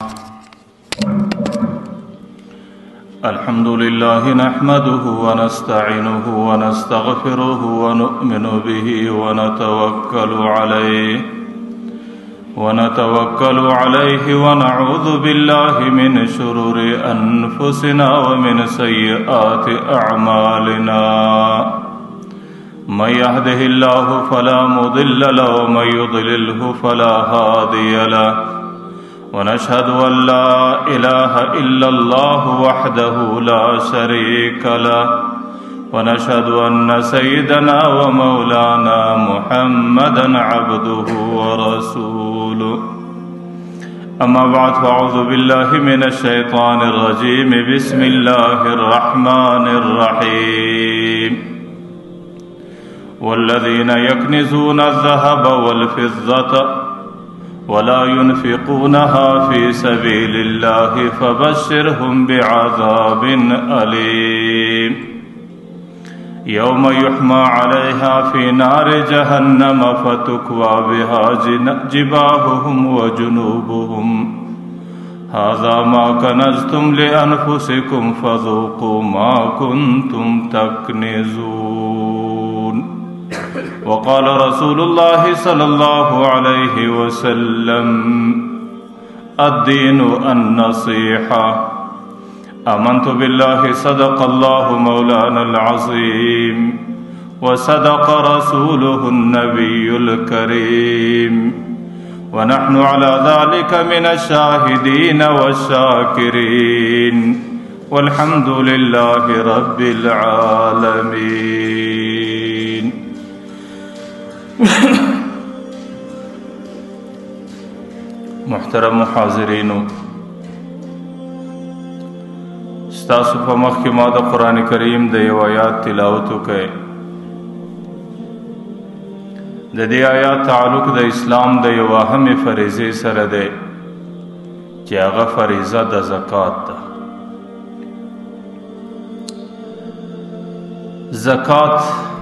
الحمد لله نحمده ونستعينه ونستغفره ونؤمن به ونتوكل عليه ونعوذ بالله من شرور أنفسنا ومن سيئات أعمالنا. من يهده الله فلا مضل له ومن يضلله فلا هادي له. ونشهد أن لا إله إلا الله وحده لا شريك له. ونشهد أن سيدنا ومولانا محمدا عبده ورسوله. أما بعد فأعوذ بالله من الشيطان الرجيم. بسم الله الرحمن الرحيم. والذين يكنزون الذهب والفضة ولا ينفقونها في سبيل الله فبشرهم بعذاب أليم. يوم يحمى عليها في نار جهنم فتكوى بها جباههم وجنوبهم هذا ما كنزتم لأنفسكم فذوقوا ما كنتم تكنزون. وقال رسول الله صلى الله عليه وسلم الدين النصيحة. آمنت بالله صدق الله مولانا العظيم وصدق رسوله النبي الكريم ونحن على ذلك من الشاهدين والشاكرين والحمد لله رب العالمين. محترم حاضرین، ستاسو په مخ کې ما د قرآن کریم د یو آیات تلاوت وکړ. د دې آیات تعلق د اسلام د یو اهمې فریضې سره دی چې هغه فریضه د زکات ده. زکات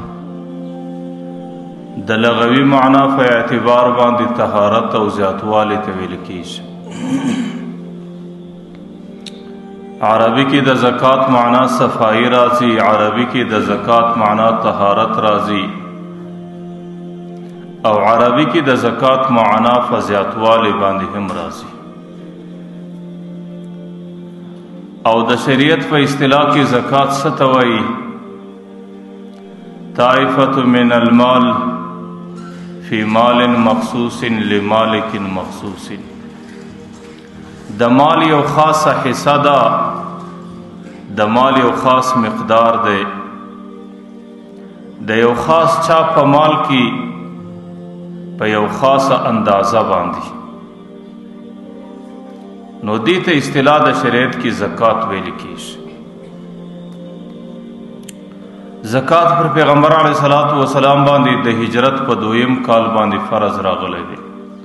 د لغوي معنا په اعتبار باندې طهارت او زیاتوالی ته ویل کیږي. عربی کې د زکات معنا صفائی راځي، عربی کې د زکات معنا طهارت راځي، او عربی کې د زکات معنا فزیاتوالی باندې هم راځي. او د شریعت په اصطلاح کې زکات څه ته وایي؟ طائفة من المال فی مال مخصوص لمالک مخصوص. د مال یو خاصه حصہ ده، د مال یو خاص مقدار ده، د یو خاص چا په مال کې په یو خاصه اندازه باندې. نو دې ته اصطلاح د شریعت کې زکات ویل کیږي. زکات پر پیغمبر علیه الصلاۃ والسلام باندې د هجرت په 2م کال باندې فرض راغلی دی.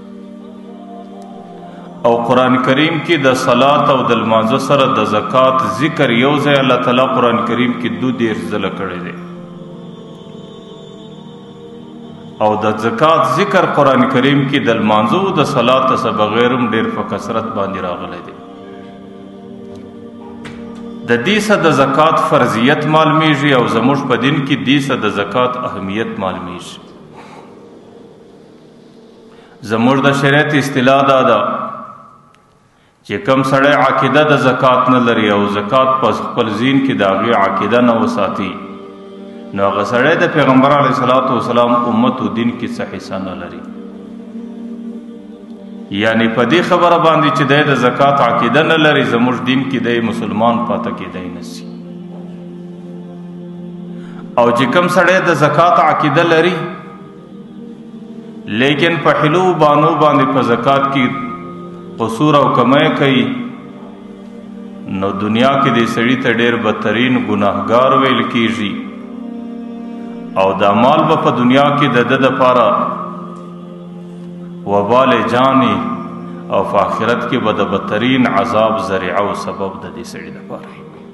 او قرآن کریم کې د صلات او د لمانځه سره د زکات ذکر یو ځای الله تعالی قرآن کریم کې 2 ځله کړی دی. او د زکات ذکر قرآن کریم کې د لمانځه او د صلات څخه بغیر هم ډیر په کثرت باندې راغلی دی. د دې څخه د زکات فرضیت معلومیږي او زموږ په دین کې دې څخه د زکات اهمیت معلومیږي. زموږ د شریعت اصطلاح دا ده چې کوم سړی عقیده د زکات نه لري او زکات په خپل ذهن کې د هغې عقیده نه وساتي، نو هغه سړی د پیغمبر علیه الصلاۃ والسلام امت و دین کې څه حصه نه لري. یعنی په دې خبره باندې چې د زکات عقیده نه لري، زموږ دین کې د مسلمان پاته کېدی نشي. او چې کوم سړی د زکات عقیده لري لیکن په حلو بانو باندې په زکات کې قصور او کمی کوي، نو دنیا کې د سړي ته ډېر بدترین ګناهګار ویل کیږي. او دا مال به په دنیا کې د ده دپاره وبال جانی او په آخرت کې به د بدترین عذاب ذریعه او سبب د دې سړي دپاره.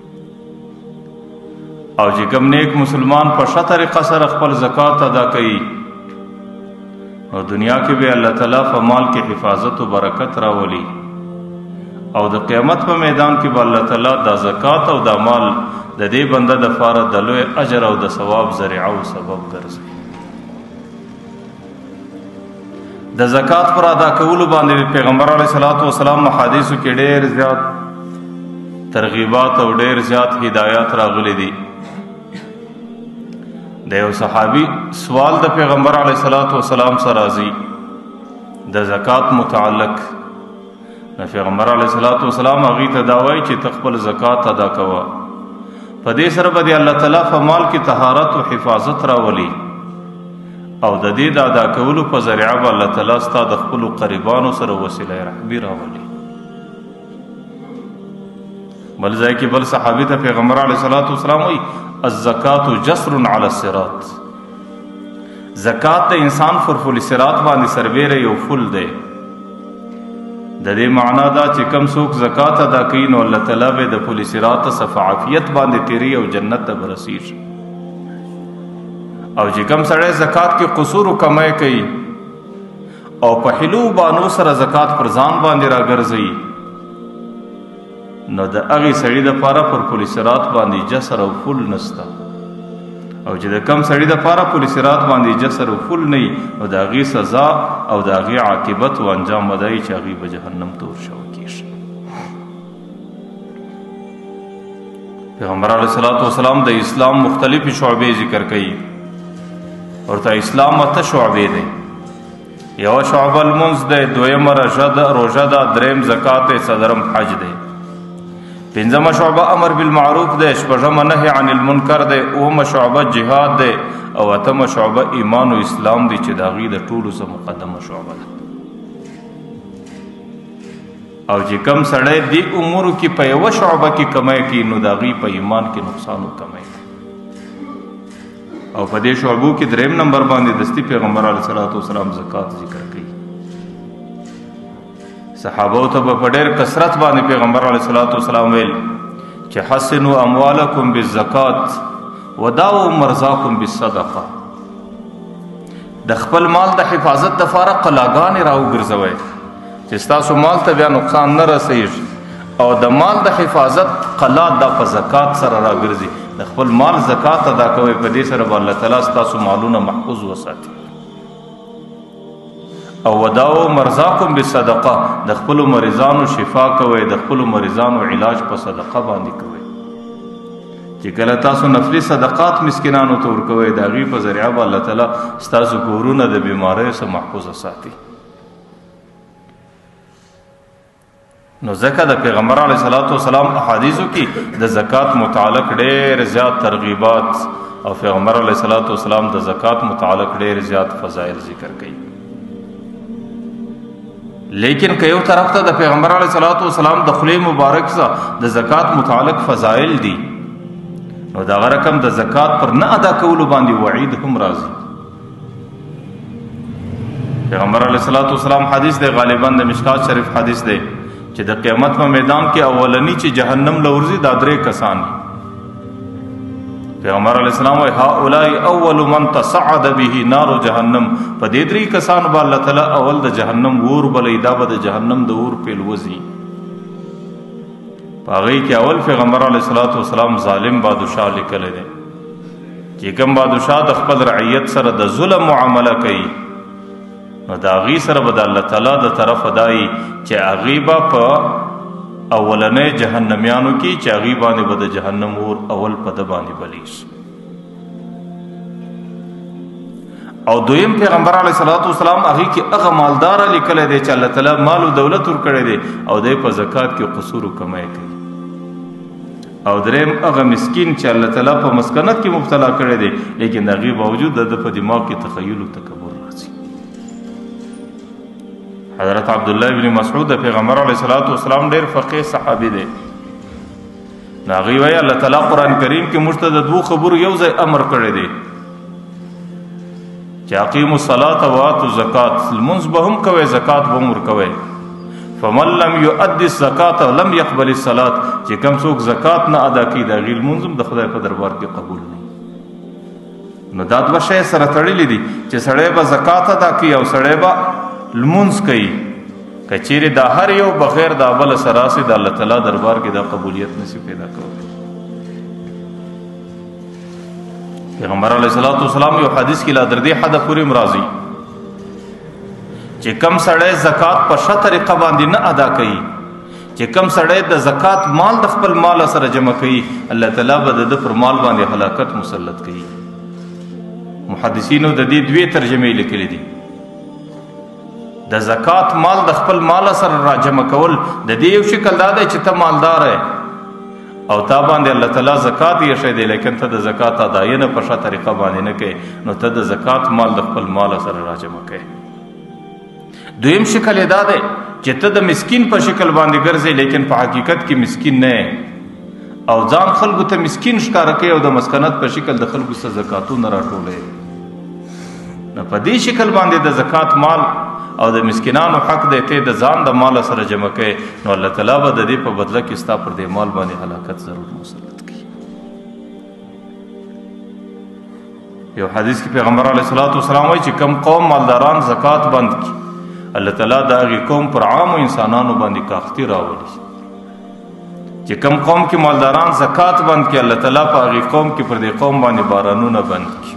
او چې کوم نیک مسلمان په ښه طریقه سره خپل زکات ادا کوي، او دنیا کې به الله تعالی په مال کې حفاظت و برکت راولي، او د قیامت په میدان کې به الله تعالی دا زکات او دا مال د دې بنده د فاره د لوی اجر او د ثواب ذریعه او سبب ګرځي. د زکات پر ادا کولو باندې پیغمبر علیه الصلاۃ والسلام حدیثو کې ډېر زیات ترغیبات او ډېر زیات هدایات راغلي دي. د یو صحابي سوال د پیغمبر علیه الصلاۃ والسلام سره راځي د زکات متعلق. پیغمبر علیه الصلاۃ والسلام هغې ته دا وایي چې ته خپل زکات ادا کوه، په دې سره به د الله تعالی په مال کې طهارت او حفاظت راولي او د دې د ادا کولو په ذریعه به الله تعالی ستا د خپلو قریبانو سره وسیله رحمي راولي. بل ځای کې بل صحابي ته پیغمبر علیه الصلاۃ والسلام وایي الزکات جسر علی الصراط، زکات د انسان پر پل صراط باندې سربیره یو فل دی. د دې معنا دا چې کم څوک زکات ادا کوي نو الله تعالی به د پل صراط څخه عافیت باندې تیری او جنت ته برسیږي. او چې کم سړی زکات کې قصور او کمای کوي او په حلو بانو سره زکات پر ځان باندې راګرځي نو د هغې سړي دپاره پر پل صراط باندې جسر او فل نسته، او چې د کم سړي دپاره پل صراط باندې جسر او فل نه وي نو د هغې سزا او د هغې عاقبت و انجام به دا وي چې هغې به جهنم ته ورشوه کېږي. پیغمبر علیه الصلاۃ والسلام د اسلام مختلفې شعبې ذکر کوي. ورته اسلام 8 شعبې دی. یوه شعبه لمونځ دی، دویمه روژه ده، دریم زکات دی، څلورم حج دی، پنځمه شعبه امر بالمعروف دی، شپږمه نهی عن المنکر دی، اومه شعبه جهاد دی او اتمه شعبه ایمان و اسلام دی چې د هغې د ټولو څه مقدمه شعبه ده. او چې کم سړی دې امورو کې په یوه شعبه کې کمای کوي نو د هغې په ایمان کې نقصان و کمای کوي. او په دې شعبو کې دریم نمبر باندې دستی پیغمبر علیه الصلاۃ والسلام زکات ذکر کوي. صحابو ته په ډېر کثرت باندې پیغمبر علیه الصلاۃ والسلام ویل چې حسنوا اموالکم بالزکات وداؤوا مرضاکم بالصدقه، د خپل مال د حفاظت دپاره قلاګانې راوګرځوئ چې ستاسو مال ته بیا نقصان نه رسیږي، او د مال د حفاظت قلا دا په زکات سره راګرځي. د خپل مال زکات ادا کوئ، په دې سره به الله تعالی ستاسو مالونه محفوظ وساتي. او وداؤوا مرضاکم بالصدقه، د خپلو مریضانو شفا کوئ، د خپلو مریضانو علاج په صدقه باندې کوئ. چې کله تاسو نفلي صدقات مسکینانو ته ورکوئ د هغې په ذریعه به الله تعالی ستاسو کورونه د بیماریو څخه محفوظه ساتي. نو ځکه د پیغمبر علیه الصلاۃ والسلام احادیثو کې د زکات متعلق ډېر زیات ترغیبات او پیغمبر علیه الصلاۃ والسلام د زکات متعلق ډېر زیات فضایل ذکر کوي. لیکن که یو طرف ته د پیغمبر علیه الصلاۃ والسلام د خولې مبارک څخه د زکات متعلق فضایل دي نو دغه رقم د زکات پر نه ادا کولو باندې وعید هم راځي. پیغمبر علیه الصلاۃ والسلام حدیث دی، غالبا د مشکات شریف حدیث دی چې د قیامت په میدان کې اولنی چې جهنم لورځي دا 3 کسان دي. پیغمبر علیه السلام وایي هؤلاء اول من تصعد به نار جهنم، په دې 3 کسانو به الله تعالی اول د جهنم اور بلئ، دا به د جهنم د اور پیلوځي. په هغې کې اول پیغمبر علیه الصلاۃ والسلام ظالم بادشاه لیکلی دی چې کوم بادشاه د خپل رعیت سره د ظلم معامله کوي نو د هغې سره به د الله تعالی د طرفه دایي چې هغې به په اولنۍ جهنمیانو کې چې هغې باندې به د جهنم اور اول په ده باندې بلیږي. او دویم پیغمبر علیه الصلاۃ والسلام هغې کې هغه مالداره لیکلی دی چې الله تعالی مال و دولت ورکړی دی او دی په زکات کې قصور و کمی کوي. او دریم هغه مسکین چې الله تعالی په مسکنت کې مبتلا کړی دی لیکن د هغې باوجود د ده په دماغ کې تخیل و تکبر راځي. حضرت عبدالله بن مسعود د پیغمبر علیه الصلاۃ والسلام ډېر فقیه صحابي دی. نو هغې وایي الله تعالی قرآن کریم کې موږ ته د 2 خبرو یو ځای امر کړی دی چې اقیموا الصلاة وآتوا الزکات، لمونځ به هم کوئ زکات به هم ورکوئ. فمن لم یؤدي الزکات لم یقبل الصلاة، چې کوم څوک زکات نه ادا کوي د هغې لمونځ هم د خدای په دربار کې قبول نه. نو دا 2 شی سره تړلي دي چې سړی به زکات ادا کوي او سړی به لمونځ کوي. که چیرې دا هر یو بغیر د بل سره راسي د الله تعالی دربار کې دا قبولیت نشي پیدا کولی. پیغمبر علیه الصلاۃ والسلام یو حدیث کې لا در دې حد پورې مرضی چې کم سړی زکات په ښه طریقه باندې نه ادا کوي، چې کم سړی د زکات مال د خپل مال سره جمع کوي، الله تعالی به د پر مال باندې هلاکت مسلط کوي. محدثینو د دې دوی ترجمې لیکلي دي. د زکات مال د خپل مال سره را جمع کول د دې یو شکل دا دی چې ته مالدار یې او تا باندې الله تعالی زکات یې شې دی، لیکن ته د زکات اداینه په ښه طریقه باندې نه کوي، نو ته د زکات مال د خپل مال سره را جمع کوي. دویم شکل یې دا دی چې ته د مسکین په شکل باندې ګرځې، لیکن په حقیقت کې مسکین نه او ځان خلکو ته مسکین ښکاره کوي او د مسکنت په شکل د خلکو څخه زکاتونه راټولوي. نو په دې شکل باندې د زکات مال او د مسکینانو حق دی ته د ځان د مال سره جمع کوي، نو الله تعالی به د دې په بدله کې ستا پر دې مال باندې هلاکت ضرور مسلط کوي. یو حدیث کې پیغمبر علیه الصلاۃ والسلام وایي چې کم قوم مالداران زکات بند کړي، الله تعالی دا هغې قوم پر عامو انسانانو باندې کاختی راولي. چې کم قوم کې مالداران زکات بند کړي، الله تعالی په هغې قوم کې پر دې قوم باندې بارانونه بند کړي.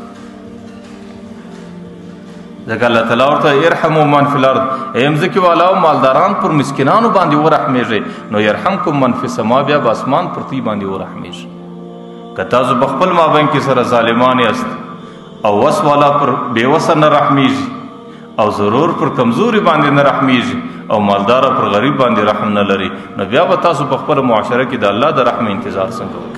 ځکه الله تعالی ورته ارحموا من فی الارض، ای مځکې والاو مالداران پر مسکینانو باندې ورحمیږئ، نو یرحمکم من فی السما، بیا به اسمان پر دوی باندې ورحمیږي. که تاسو په خپل مابین کې سره ظالمان یاست او وس والا پر بېوسه نه رحمیږي او ضرور پر کمزوري باندې نه رحمیږي او مالدار پر غریب باندې رحم نه لري، نو بیا به تاسو په خپل معاشره کې د الله د رحم انتظار څنګه وکړئ؟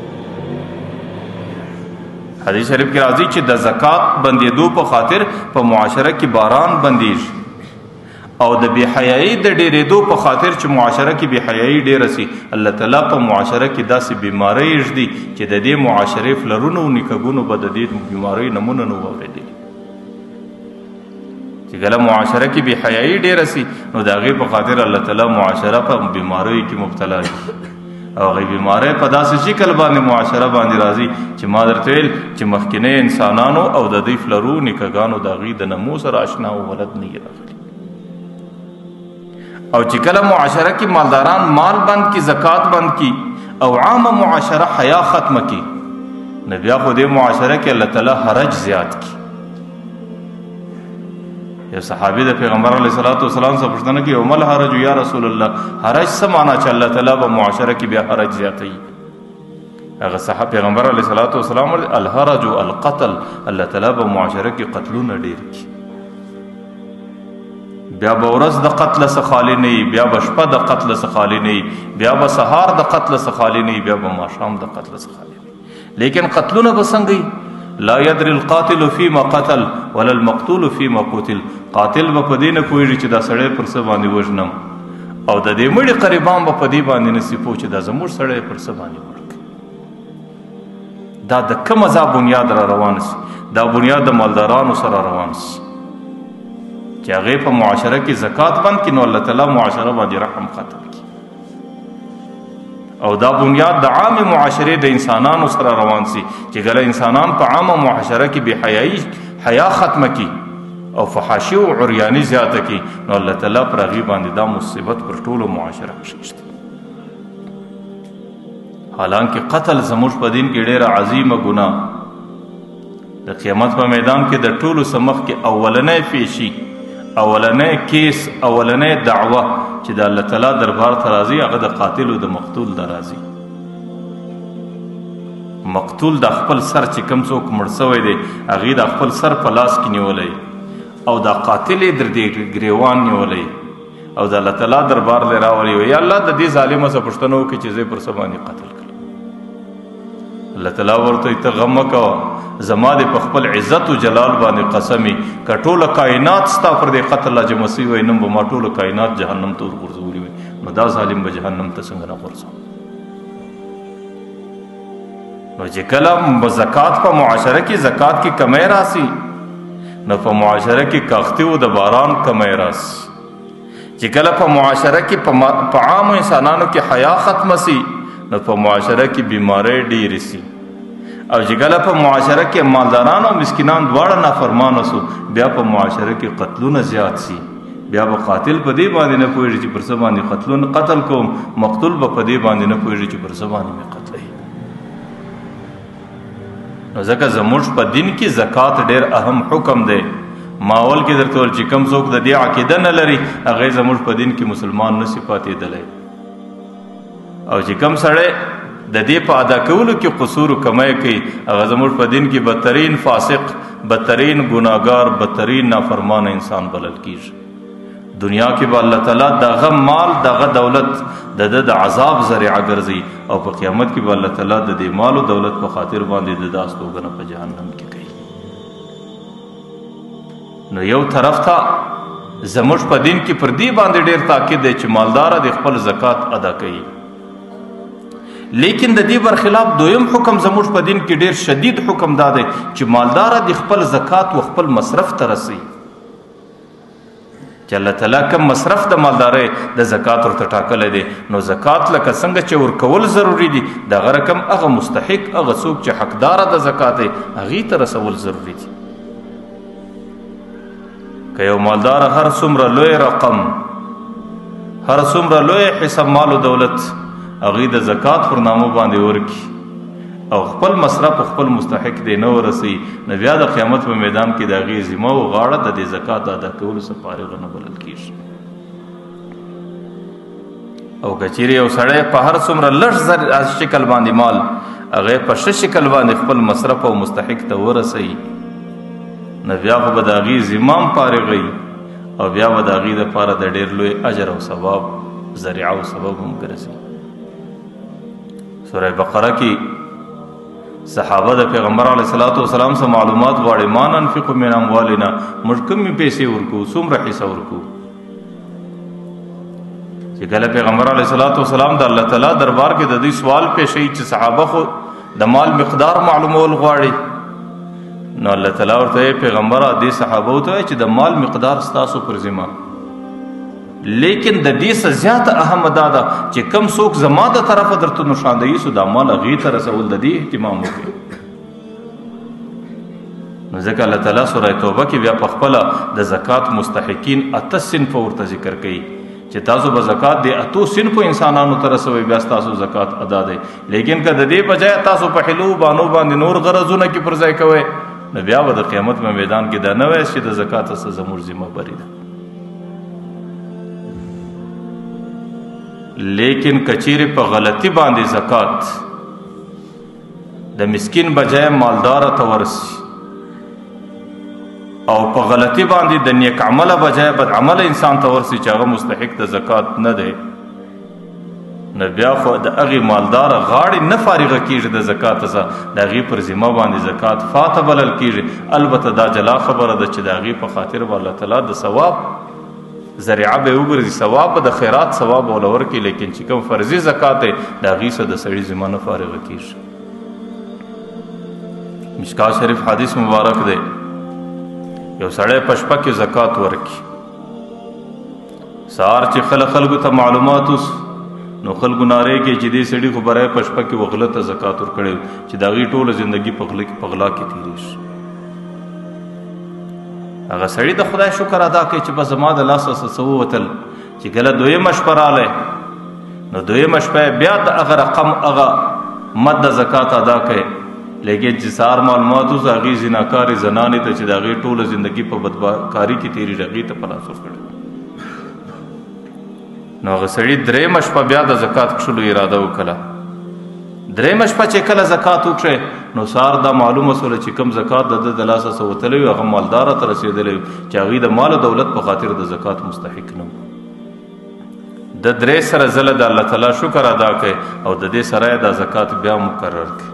حدیث شریف کې راځي چې د زکات بندېدو په خاطر په معاشره کې باران بندېږي او د بې حیایي د ډېرېدو په خاطر چې معاشره کې بې حیایي ډېره سي، الله تعالی په معاشره کې داسې بیمارۍ ږدي چې د دې معاشرې فلرونو او نیکهګونو به د دې بیمارۍ نمونه نه واورېدلي. چې کله معاشره کې بې حیایي ډېره سي، نو د هغې په خاطر الله تعالی معاشره په بیماریو کې مبتلا شي او هغې بیماری په داسې شکل باندې معاشره باندې راځي چې ما درته ویل چې مخکینی انسانانو او د دوی فلرو نیکهګانو د هغې د نمو سره اشنا او ولد نه یې راغلي. او چې کله معاشره کې مالداران مال بند کی، زکات بند کی او عامه معاشره حیا ختمه کی، نو بیا خو دې معاشره کې الله تعالی حرج زیات کی. یو صحابي د پیغمبر علیه الصلاۃ والسلام څخه پوښتنه کوي ومل حرج یا رسول الله، حرج څه معنا چې الله تعالی به معاشره کې بیا حرج زیاتوي؟ هغه صحابه پیغمبر علیه الصلاۃ والسلام الحرج القتل، الله تعالی به معاشره کې قتلونه ډیر کی، بیا به ورځ د قتل څخه خالی نه وي، بیا به شپه د قتل څخه خالی نه وي، بیا به سهار د قتل څخه خالی نه وي، بیا به ماښام د قتل څخه خالی نه وي. لیکن قتلونه به څنګه وي؟ لا يدري القاتل فيما قتل ولا المقتول فيما قتل. قاتل به په دې نه پوهېږي چې دا سړی پر څه باندې وژنم، او د دې مړي قریبان به په دې باندې نسي پوه چې دا زموږ سړی پر څه باندې وړ کړي. دا د کومه ځای بنیاد را روان سي؟ دا بنیاد د مالدارانو سره روان سي چې هغې په معاشره کې زکات بند کړي، نو الله تعالی معاشره باندې رحم ختم کړي. او دا بنیاد د عامه معاشرې د انسانانو سره روان سي چې کله انسانان په عامه معاشره کې بې حیایي حیا ختمه کړي او فحاشي او عریاني زیاته کړي، نو الله تعالی پر هغې باندې دا مصیبت پر ټولو معاشره کښېږدي. حالانکه قتل زموږ په دین کې ډېره عظیمه ګناه، د قیامت په میدان کې د ټولو څه مخکې اولنی پیشي، اولنی کیس، اولنی دعوه چې د الله تعالی دربار ته راځي، هغه د قاتل او د مقتول د راځي. مقتول د خپل سر چې کوم څوک مړ سوی دی، هغې د خپل سر په لاس کې نیولی او دا قاتل یې در دې ګریوان نیولی او د الله تعالی دربار لی راولی وی یا الله د دې ظالمه څه پوښتنه وکړي چې زه یې پر څه باندې قتل کړم. الله تعالی ورته ته غم مه کوه، زما دې په خپل عزت و جلال باندې قسمي که ټوله کائنات ستا پر دې قتل لا جمع سوي وی، نن به ما ټوله کائنات جهنم ته ورغورځولي وی، نو دا ظالم به جهنم ته څنګه نه غورځوم؟ نو چې کله زکات په معاشره کې زکات کې کمی راسي، نو په معاشره کې کاختي و د باران کمی راسي. چې کله په معاشره کې په عامو انسانانو کې حیا ختمه سي، نو په معاشره کې بیماری ډېرې سي. او چې کله په معاشره کې مالداران او مسکینان دواړه نافرمانه سو، بیا په معاشره کې قتلونه زیات سي، بیا به قاتل په دې باندې نه پوهېږي چې پر څه باندې قتل کوم، مقتول به په دې باندې نه پوهېږي چې پر څه باندې مې قتلوي. نو ځکه زموږ په دین کې زکات ډېر اهم حکم دی. ماول کې درته ویل چې کوم څوک د دې عقیده نه لري هغه زموږ په دین کې مسلمان نشي پاتېدلی، او چې کوم سړی د دې په ادا کولو کې قصور و کمی کوي هغه زموږ په دین کې بدترین فاسق، بدترین ګناهګار، بدترین نافرمان انسان بلل کیږي. دنیا کې به الله تعالی دغه مال دغه دولت د عذاب ذریعه ګرځي، او په قیامت کې به الله تعالی د دې مال او دولت په خاطر باندې د داستوګنه په جهنم کې کوي. نو یو طرف ته زموږ په دین کې پر دې باندې ډېر تاکید دی چې مالدار د خپل زکات ادا کوي، لیکن د دې برخلاف دویم حکم زموږ په دین کې ډېر شدید حکم دا دی چې مالدار د خپل زکات و خپل مصرف ته رسي. چې الله تعالی کم مصرف د مالدارۍ د زکات ورته ټاکلی دی، نو زکات لکه څنګه چې ورکول ضروري دي دغه رقم هغه مستحق، هغه څوک چې حقدار د زکات دی هغې ته رسول ضروري دي. که یو مالدار هر څومره لوی رقم، هر څومره لوی حساب مال و دولت هغې د زکات پر نامه باندې ورکي او خپل مصرف خپل مستحق دی نه ورسي، نو بیا د قیامت په میدان کې د هغې ذمه او غاړه د دې زکات ادا کولو څخه فارغه نه بلل کېږي. او که چیرې یو سړی په هر څومره لږ شکل باندې مال هغې په ښه شکل باندې خپل مصرف او مستحق ته ورسوي، نو بیا خو به د هغې ذمه هم فارغوي او بیا به د هغې دپاره د ډېر لوی اجر او ثواب ذریعه او سبب هم ګرځي. سوره بقره کې صحابه د پیغمبر علیه الصلاۃ والسلام څخه معلومات غواړي، ما ننفق من اموالنا، موږ کومې پیسې ورکو، څومره حصه ورکو. چې کله پیغمبر علیه الصلاۃ والسلام د الله تعالی دربار کې د دې سوال پیښ شي چې صحابه خو د مال مقدار معلومول غواړي، نو الله تعالی ورته پیغمبره دې صحابه ته چې د مال مقدار ستاسو پر ذمه، لیکن د دې څه زیاته اهم دا ده چې کم څوک زما د طرفه درته نشاندهي سو دا مال هغې ته رسول د دې اهتمام وکړي. نو ځکه الله تعالی سوره توبه کې بیا په خپله د زکات مستحقین 8 صنفه ورته ذکر کوي چې تاسو به زکات د 8 صنفو انسانانو ته رسوئ، بیا ستاسو زکات ادا دی. لیکن که د دې بجای تاسو په حلو بانو باندې نور غرضونه کې پر ځای کوئ، نو بیا به د قیامت په میدان کې دا نه وایي چې د زکات څخه زموږ ذمه بری ده. لیکن کچیرې په غلطي باندې زکات د مسکین بجای مالدار ته ورسي او په غلطي باندې د نیک عمله بجای بد عمله انسان ته ورسي چې هغه مستحق د زکات نه دی، نو بیا خو د هغې مالدار غاړې نه فارغه کېږي د زکات څخه، د هغې پر ذمه باندې زکات فاته بلل کېږي. البته دا جلا خبره ده چې د هغې په خاطر به الله تعالی د ثواب ذریعه به وګرځي، ثواب به د خیرات ثواب به ورکړي، لیکن چې کوم فرضي زکات دی د هغې څخه د سړي ذمه نه فارغه کېږي. مشکات شریف حدیث مبارک دی، یو سړی په شپه کې زکات ورکړي، سهار چې خلکو ته معلومات اوس نو خلکو نارې کې چې دې سړي خو برای په شپه کې وغله ته زکات ورکړی چې د هغې ټوله زندګي په غلا کې تېرې شي. هغه سړي د خدای شکر ادا کوي چې بس زما د لاسه څه ووتل. چې کله دویمه شپه راغلی نو دویمه شپه بیا د هغه رقم هغه مد د زکات ادا کوي، لیکن چې سهار معلومات اوس هغې زناکارې زنانې ته چې د هغې ټوله زندګي په بدکاري کې تېرېږي هغې ته په لاس ورکړی. نو هغه سړي درېیمه شپه بیا د زکات کښلو اراده وکړه. درېیمه شپه چې کله زکات وکړی نو سهار دا معلومه سوله چې کوم زکات د ده د لاسه څه وتلی وي هغه مالداره ته رسېدلی وي چې هغوی د مال او دولت په خاطر د زکات مستحق نه و. د 3 سره ځله د الله تعالی شکر ادا کوي او د دې سره یې دا زکات بیا مقرر کړي.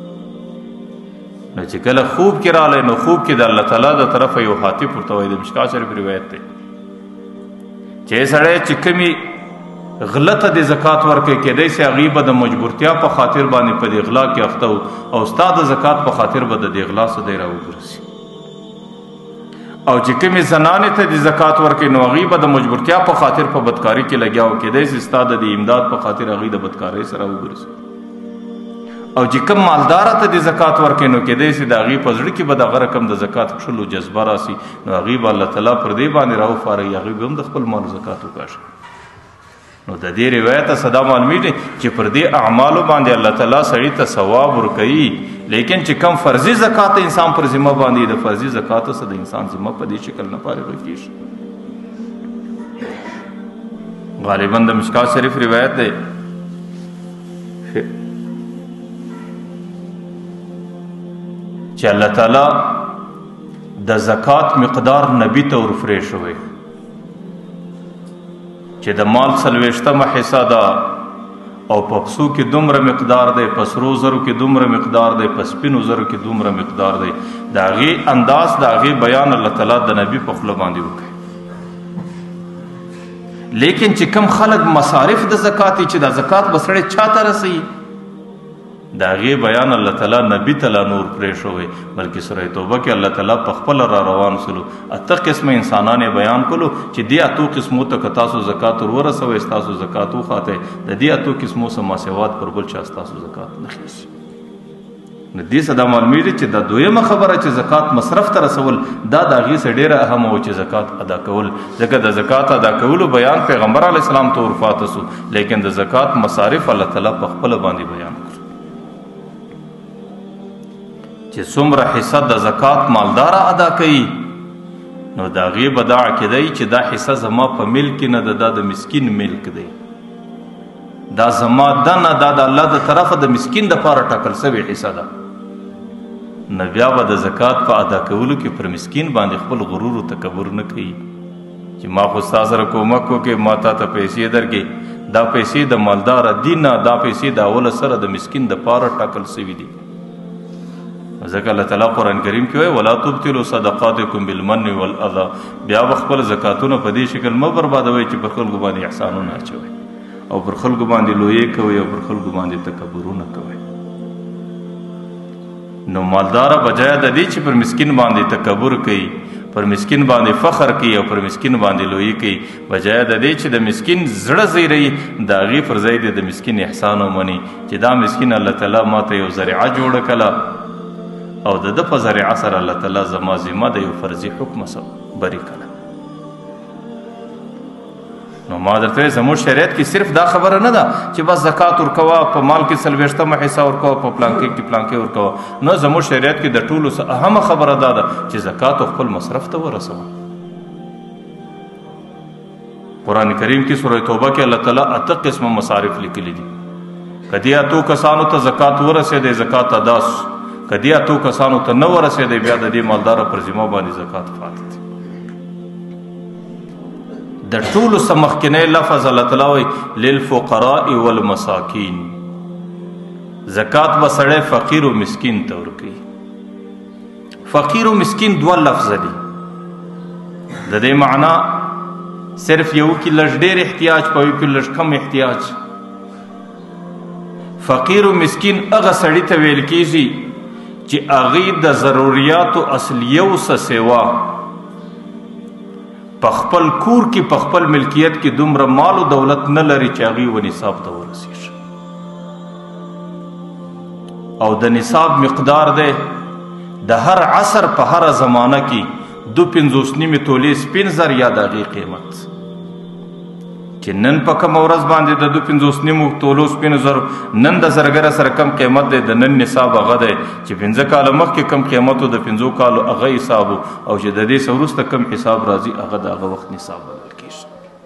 نو چې کله خوب کې راغلی نو خوب کې د الله تعالی د طرفه یو هاتف ورته وایي، د مشکات شریف روایت دی چې سړی چې کمې غلطه د زکات ورکوي کېدی سي هغې به د مجبورتیا په خاطر باندې په دې غلا کې اخته و او ستا د زکات په خاطر به د دې غلا څه دی راوګرځي. او چې کومې زنانې ته د زکات ورکوي نو هغې به د مجبورتیا په خاطر په بدکاري کې لګیا و، کېدی سي ستا د دې امداد په خاطر هغې د بدکارۍ سره وګرځي. او چې کم مالدار ته د زکات ورکې نو کېدای شي د هغې په زړه کې به دغه رقم د زکات کښلو جذبه راسي نو هغې به الله تعالی پر دې باندې راوفاروي هغوی به هم د خپل مالو زکات وکاږي نو د دې روایت څخه دا معلومیږي چې پر دې اعمالو باندې الله تعالی سړي ته ثواب ورکوي لیکن چې کم فرضي زکات انسان پر ذمه باندې د فرضي زکات څخه د انسان ذمه په دې شکل نه فارغ کېږي غالبا د مشکات شریف روایت دی چې الله تعالی د زکات مقدار نبی ته ورفرې شوی چې د مال 40مه حصہ ده او په پسو کې دومره مقدار دی په سرو زرو کې دومره مقدار دی په سپینو زرو کې دومره مقدار دی د هغې انداز د هغې بیان الله تعالی د نبي په خوله باندې وکړي لیکن چې کم خلق مصارف د زکات چې د زکات به سړی چاته رسوي د هغې بیان الله تعالی نبي ته لا نور پرې شوی بلکې سوره توبه کې الله تعالی په خپله را روان سلو 8 قسمه انسانان یې بیان کړلو چې دې 8 قسمو ته که تاسو زکات ورورسوئ ستاسو زکات وخاتی د دې 8 قسمو څه ماسوات پر بل چا ستاسو زکات نه خیسي نو دې څه دا معلومیږي چې دا دویمه خبره چې زکات مصرف ته رسول دا د هغې څه ډېره اهمه و چې زکات ادا کول ځکه د زکات ادا کولو بیان پیغمبر علیه السلام ته ورفاته سو لیکن د زکات مصارف الله تعالی په خپله باندې بیان کړو چې څومره حصه د زکات مالداره ادا کوي نو د هغې به دا عقیده وي چې دا حصه زما په ملک نه ده دا د مسکین ملک دی دا زما ده نه دا د الله د طرفه د مسکین دپاره ټاکل سوې حصه ده نو بیا به د زکات په ادا کولو کې پر مسکین باندې خپل غرور و تکبر نه کوي چې ما خو ستا سره کومک وکړې ما تا ته پیسې درکړې دا پیسې د مالداره دي نه دا پیسې د اوله سره د مسکین دپاره ټاکل سوي دي ځکه الله تعالی قرآن کریم کې وایي ولا تبطلوا صدقاتکم بالمن والاذى بیا به خپل زکاتونه په دې شکل مه بربادوئ چې پر خلکو باندې احسانونه اچوئ او پر خلکو باندې لویې کوئ او پر خلکو باندې تکبرونه کوئ نو مالداره بجای د دې چې پر مسکین باندې تکبر کوي پر مسکین باندې فخر کوي او پر مسکین باندې لویې کوي بجای د دې چې د مسکین زړه زیری د هغې پر ځای د مسکین احسان ومني چې دا مسکین الله تعالی ماته یو ذریعه جوړه کړه او د ده په ذریعه سره الله تعالی زما ذمه د یو فرضي حکم بري کړه نو ما درته زموږ شریعت کې صرف دا خبره نه ده چې بس زکات ورکوه په مال کې 40مه حصه ورکوه په پلانکې کې پلانکې ورکوه نو زموږ شریعت کې د ټولو څه اهمه خبره دا ده چې زکات خپل مصرف ته ورسوه قرآن کریم کې سوره توبه کې الله تعالی 8 قسمه مصارف لیکلي دي که دې 8 کسانو ته زکات ورسېدی زکات ادا سو که دې 8 کسانو ته نه ورسېدی بیا د دې مالداره پر ذمه باندې زکات پاتې دی د ټولو څه مخکینی لفظ الله تعالی وایي للفقراء والمساکین زکات به سړی فقیر و مسکین ته ورکوي فقیر و مسکین 2 لفظ دي د دې معنا صرف یو کې لږ ډېر احتیاج په یو کې لږ کم احتیاج فقیر و مسکین هغه سړي ته ویل کېږي چې هغې د ضروریاتو اصلیو څه سوا په خپل کور کې په خپل ملکیت کې دومره مال و دولت نه لري چې هغې و نصاب ته ورسېږي او د نصاب مقدار دی د هر عصر په هره زمانه کې 2.5 تولې سپین زر یا د هغې قیمت چې نن په کومه ورځ باندې د 2.5 تولو سپینو زرو نن د زرګره سره کم قیمت دی د نن نصاب هغه دی چې 5 کاله مخکې کم قیمت و د 5 کالو هغه حساب او چې د دې څه وروسته کم حساب راځي هغه د هغه وخت نصاب بدل کېږي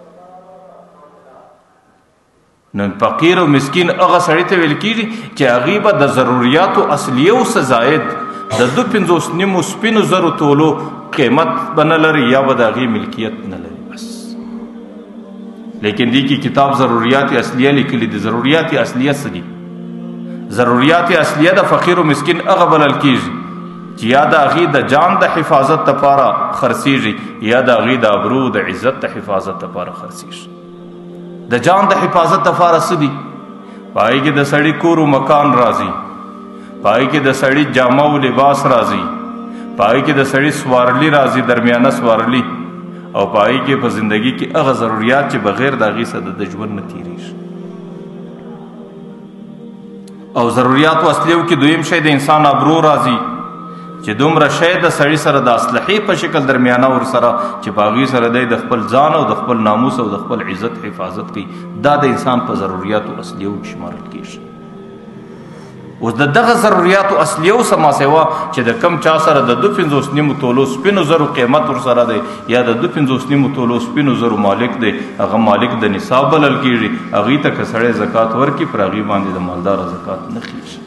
نن فقیر او مسکین هغه سړي ته ویل کېږي چې هغې به د ضروریاتو اصلیو څه زاید د 2.5 سپینو زرو تولو قیمت به نه لري یا به د هغې ملکیت نه لري بس لیکن دی کی کتاب ضروریات اصلیه لیکلی دي ضروریات اصلیه څه دي ضروریات اصلیه د فقیر و مسکین هغه بلل کېږي چې یا د هغې د جان د حفاظت دپاره خرڅېږي یا د هغې د ابرو د عزت د حفاظت دپاره خرڅېږي د جان د حفاظت دپاره څه دي په هغې کې د سړي کور و مکان راځي په هغې کې د سړي جامه و لباس راځي په هغې کې د سړي سوارلي راځي درمیانه سوارلي او په هغې کې په زندګي کې هغه ضروریات چې بغیر د هغې څخه د ژوند نه تېرېږي او ضروريات اصلیو کې دویم شی د انسان ابرو راځي چې دومره شی د سړي سره د اصلحې په شکل درمیانه ور سره چې په هغې سره دی د خپل ځان او د خپل ناموس او د خپل عزت حفاظت کوي. دا د انسان په ضرورياتو اصلیو کې شمارل کېږي. اوس د دغه ضرورياتو اصلیو سما سوا چې د کم چا سره د 2.5 تولو سپینو زرو قیمت ور سره دی یا د 2.5 تولو سپینو زرو مالک دی، هغه مالک د نصاب بلل کېږي. هغې ته که سړی زکات ورکړي پر هغې باندې د مالداره زکات نه خېږي.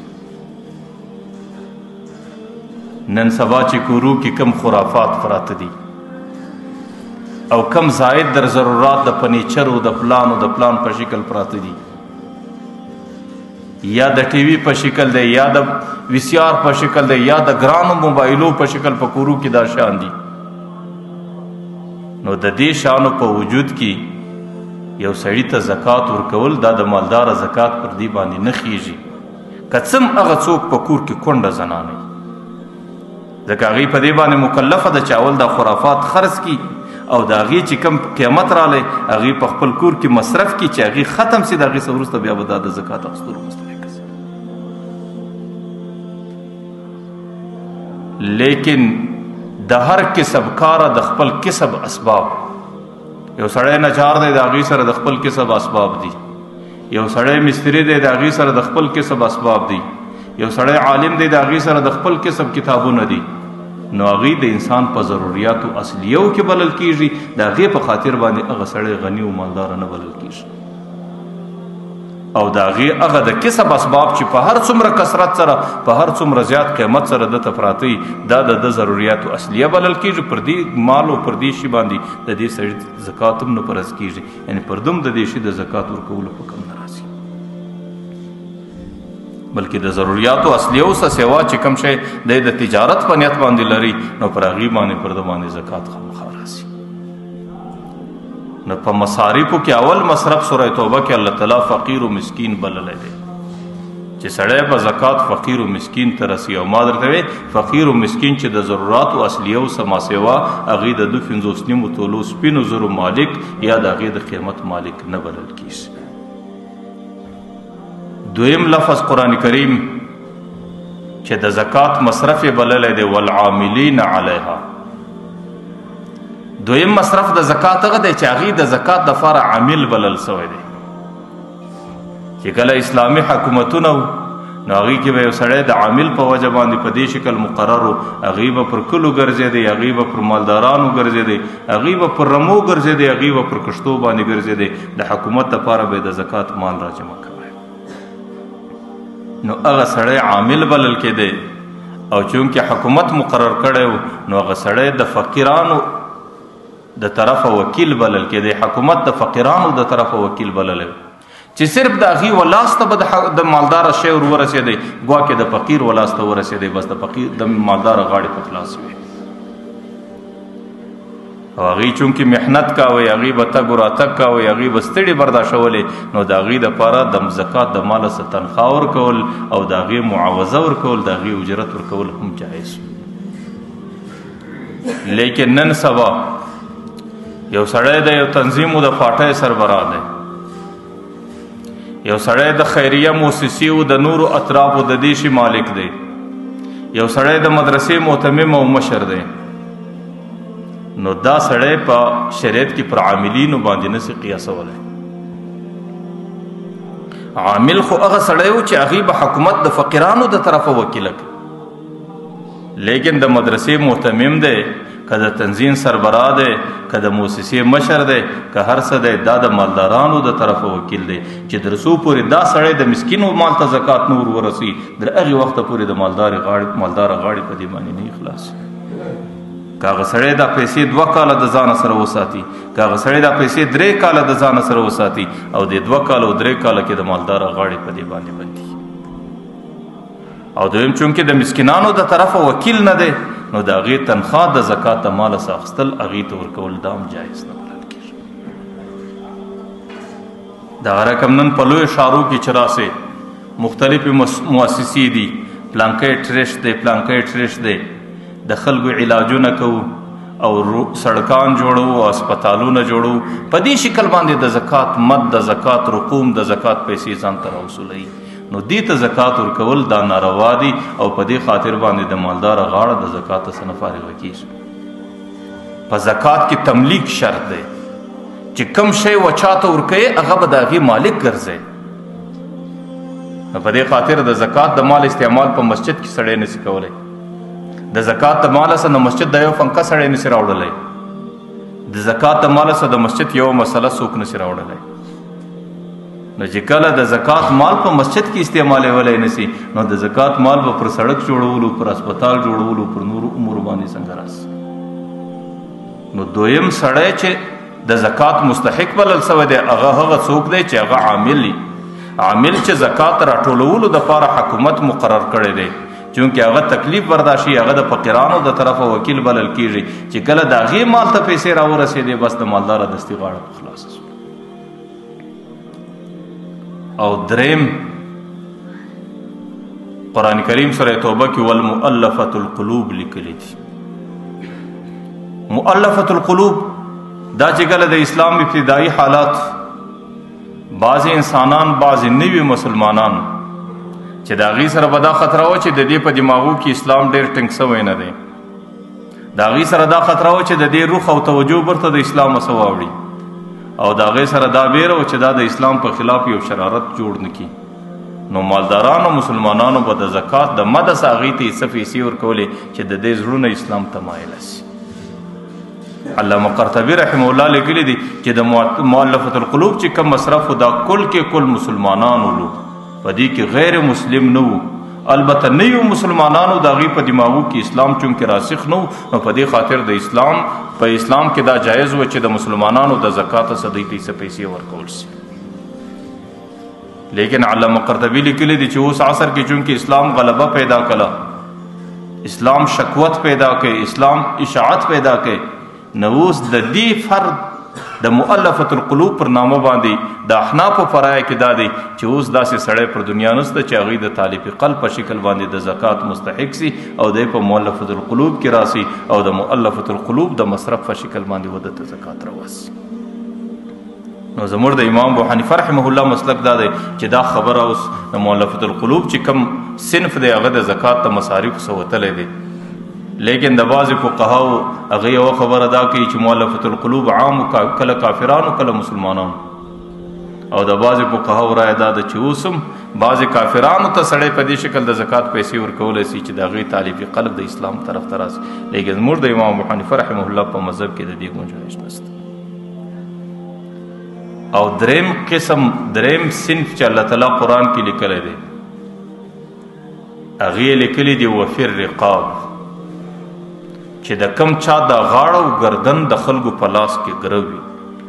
نن سبا چې کورو کې کم خرافات پراته دي او کم زائد در ضرورات د فرنیچرو د پلان په شکل پراته دي، یا د ټي وي په شکل دی یا د وی سی آر په شکل دی یا د ګرانو موبایلو په شکل په کورو کې دا شان دي. نو د دې شانو په وجود کې یو سړي ته زکات ورکول دا د مالدار زکات پر دی باندې نه خېږي. که څم هغه څوک په کور کې کونډه زنانه ځکه هغې په دې باندې مکلفه ده چې اول دا خرافات خرڅ کړي او د هغې چې کم قیمت رالی هغې په خپل کور کې مصرف کړي چې هغې ختم سي. د هغې څه وروسته بیا به دا د زکات اخیستلو مستحق سي. لیکن د هر کسب کاره د خپل کسب اسباب، یو سړی نجار دی د هغې سره د خپل کسب اسباب دي، یو سړی مستري دی د هغې سره د خپل کسب اسباب دي، یو سړی عالم دی د هغې سره د خپل کسب کتابونه دي. نو هغې د انسان په ضروریاتو اصلیو کې بلل کېږي. د هغې په خاطر باندې هغه سړی غني او مالداره نه بلل کېږي. او د هغې هغه د کسب اسباب چې په هر څومره کثرت سره په هر څومره زیات قیمت سره دته پراته وي دا د ضروریاتو اصلیه بلل کېږي. پر دې مال او پر دې شي باندې د دې سړي زکات هم نه فرض کېږي، یعنې پر دوم د دې شي د زکات ورکولو حکم نه راځي. بلکې د ضروریاتو اصلیو څه سوا چې کوم شی د تجارت په نیت باندې لري نو پر هغې باندې پر ده باندې زکات خامخا راځي. نو په مصارفو کې اول مصرف سوره توبه کې الله تعالی فقیر و مسکین بللی دی چې سړی په زکات فقیر و مسکین ته رسي. او ما درته وی فقیر و مسکین چې د ضروراتو اصلیو سما سوا هغې د 2.5 تولو سپینو زرو مالک یا د هغې د قیمت مالک نه بلل کېږي. دویم لفظ قرآن کریم چې د زکات مصرف بللی دی والعاملین علیها. دویم مصرف د زکات هغه دی چې هغې د زکات دپاره عامل بلل سوی دی. چې کله اسلامي حکومتونه و نو هغې کې به یو سړی د عامل په وجه باندې په دې شکل مقرر و. هغې به پر کلو ګرځېدی، هغې به پر مالدارانو ګرځېدی، هغې به پر رمو ګرځېدی، هغې به پر کښتو باندې ګرځېدی. د حکومت دپاره به د زکات مال راجمع کوي. نو هغه سړی عامل بلل کېدی او چونکې حکومت مقرر کړی و نو هغه سړی د فقیرانو د طرفه وکیل بلل کېدی. حکومت د فقیرانو د طرفه وکیل بللی چې صرف د هغې ولاس ته به د مالداره شی ور ورسېدی، ګواکې د فقیر ولاس ته ورسېدی، بس د فقیر د مالداره غاړې په خلاص وي. او هغې چونکې محنت کاوی، هغې به تګ و راتګ کاوی، هغې به ستړي برداشتولې، نو د هغې دپاره د زکات د ماله څه تنخواه ورکول او د هغې معاوضه ورکول، د هغې اجرت ورکول هم جایز. لیکن نن سبا یو سړی د یو تنظیمو د پاټۍ سربراه دی، یو سړی د خیریه موسسیو د نورو اطرافو د دې شي مالک دی، یو سړی د مدرسې معتمم او مشر دی. نو دا سړی په شریعت کې پر عاملینو باندې نسي قیاسولی. عامل خو هغه سړی و چې هغې به حکومت د فقیرانو د طرفه وکیله کړي. لیکن د مدرسې معتمم دی، که د تنظیم سربراه دی، که د موسسې مشر دی، که هر څه دی، دا د مالدارانو د طرفه وکیل دی چې در څو پورې دا سړی د مسکینو مال ته زکات نور ورسي در هغې وخته پورې د مالداره غاړې په دې باندې نه خلاصي. که هغه سړی دا پیسې 2 کاله د ځانه سره وساتي، که هغه سړی دا پیسې 3 کاله د ځانه سره وساتي او د 2 کاله او 3 کاله کې د مالداره غاړې په دې باندې بندي. او دویم چونکې د مسکینانو د طرفه وکیل نه دی نو د هغې تنخواه د زکات د ماله څخه اخیستل هغې ته ورکول دا هم جایز نه بلل کېږي. دغه رقم نن په لویو ښارو کې چې راسې مختلفې مؤسسې دي، پلانکی ټرسټ دی، پلانکی ټرسټ دی، د خلکو علاجونه کوو او سړکان جوړو او اسپتالونه جوړو. په دې شکل باندې د زکات مد، د زکات رقوم، د زکات پیسې ځان ته راوصولوي. نو دې ته زکات ورکول دا ناروا دي او په دې خاطر باندې د مالدار غاړه د زکات څخه فارغ کیږي. په زکات کې تملیک شرط دی چې کم شی وچاته ورکوي هغه به د هغې مالک ګرځي. په دې خاطر د زکات د مال استعمال په مسجد کې سړی نشي کولی. د زکات د مال سره د مسجد د یو فنکه سړی نشي راوړلی. د زکات د مال سره د مسجد یو مسله څوک نشي راوړلی. نو چې کله د زکات مال په مسجد کې استعمالولی نشي نو د زکات مال به پر سړک جوړولو، پر اسپتال جوړولو، پر نورو امور باندې څنګه راسي. نو دویم سړی چې د زکات مستحق بلل سوی دی هغه څوک دی چې هغه عامل وي. عامل چې زکات راټولولو دپاره حکومت مقرر کړی دی، چونکې هغه تکلیف برداشي، هغه د فقیرانو د طرفه وکیل بلل کیږي چې کله د هغې مال ته پیسې راورسېدې بس د مالداره دستي غاړه په خلاصه شوه. او دریم قرآن کریم سوره توبه کې والمؤلفة القلوب لیکلی دي. مؤلفة القلوب دا چې کله د اسلام ابتدایي حالات بعض انسانان، بعض نوي مسلمانان چې د هغې سره به دا خطره وه چې د دې په دماغو کې اسلام ډېر ټینګ سوی نه دی. د هغې سره دا خطره وه چې د دې رخ او توجه برته د اسلام څه واوړي، او د هغې سره دا بیره وه چې دا د اسلام په خلاف یو شرارت جوړ نه کړي. نو مالدارانو مسلمانانو به د زکات د مده څه هغې ته یې څه پیسې ورکولې چې د دې زړونه اسلام ته مایله شي. علامه قرطبي رحمه الله لیکلي دي چې د مؤلفة القلوب چې کوم مصرف دا کل کې کل مسلمانانو لو، په دې کې غیر مسلم نه وو. البته نویو مسلمانانو د هغې په دماغو کې اسلام چونکې راسخ نه وو، نو په دې خاطر د اسلام کې دا جایز و چې د مسلمانانو د زکات څخه دوی ته څه پیسې ورکول شي. لیکن علامه قرطبي لیکلی دي چې اوس عصر کې چونکې اسلام غلبه پیدا کړه، اسلام شکوت پیدا کړي، اسلام اشاعت پیدا کړي، نو اوس د دې فرد د مؤلفة القلوب پر نامه باندې د احنافو فرای کې دا دی چې اوس داسې سړی پر دنیا نشته چې هغوی د طالب قلب په شکل باندې د زکات مستحق سي او دی په مؤلفة القلوب کې راسي او د مؤلفة القلوب د مصرف په شکل باندې ود ته زکات راواسي. نو زموږ د امام ابو حنیفه رحمه الله مسلک دا دی چې دا خبره اوس د مؤلفة القلوب چې کوم صنف دی هغه د زکات ته مصارف څه وتلی دی. لیکن د بعضې فقهاو هغه یوه خبره دا کوي چې مؤلفة القلوب عام کله کافرانو کله مسلمانانو، او د بعضې فقهاو رایه دا ده چې اوس هم بعضې کافرانو ته سړی په دې شکل د زکات پیسې ورکولی شي چې د هغې طالب قلب د اسلام طرف ته راسي. لیکن زموږ د امام ابو حنیفه رحمه الله په مذهب کې د دې گنجایش نشته. او دریم قسم، دریم صنف چې الله تعالی قرآن کې لیکلی دی هغې لیکلی دی وفي الرقاب، چې د کم چا د غاړه او گردن د خلکو په لاس کې ګره وي.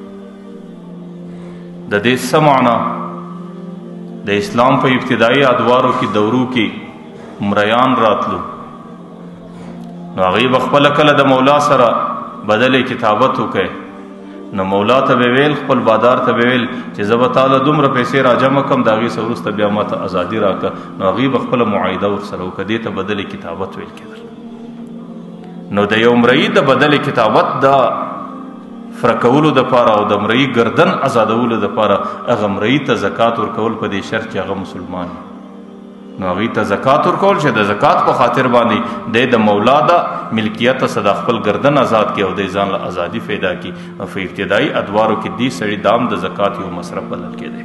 د دې څه معنا؟ د اسلام په ابتدایي ادوارو کې دورو کې مریان راتلو، نو هغوی به خپله کله د مولا سره بدلې کتابت وکړي، نو مولا ته به ویل، خپل بادار ته به ویل چې زه به تاله دومره پیسې راجمع کړم، د هغې څه وروسته بیا ما ته ازادي راکړه. نو هغوی به خپله معاهده ورسره وکړه، دې ته بدلې کتابت ویل کېدل. نو د یو مرئی د بدل کتابت د فرکولو د پاره او د مرئی گردن آزادولو د پاره هغه مرئی ته زکات ورکول په دې شرط چې هغه مسلمان. نو هغه ته زکات ورکول چې د زکات په خاطر باندې د مولا د ملکیت صدا خپل گردن آزاد کی او د ځان له ازادي پیدا کی. او په ابتدایي ادوارو کې دې سړي دام د زکات یو مصرف بلل کېده.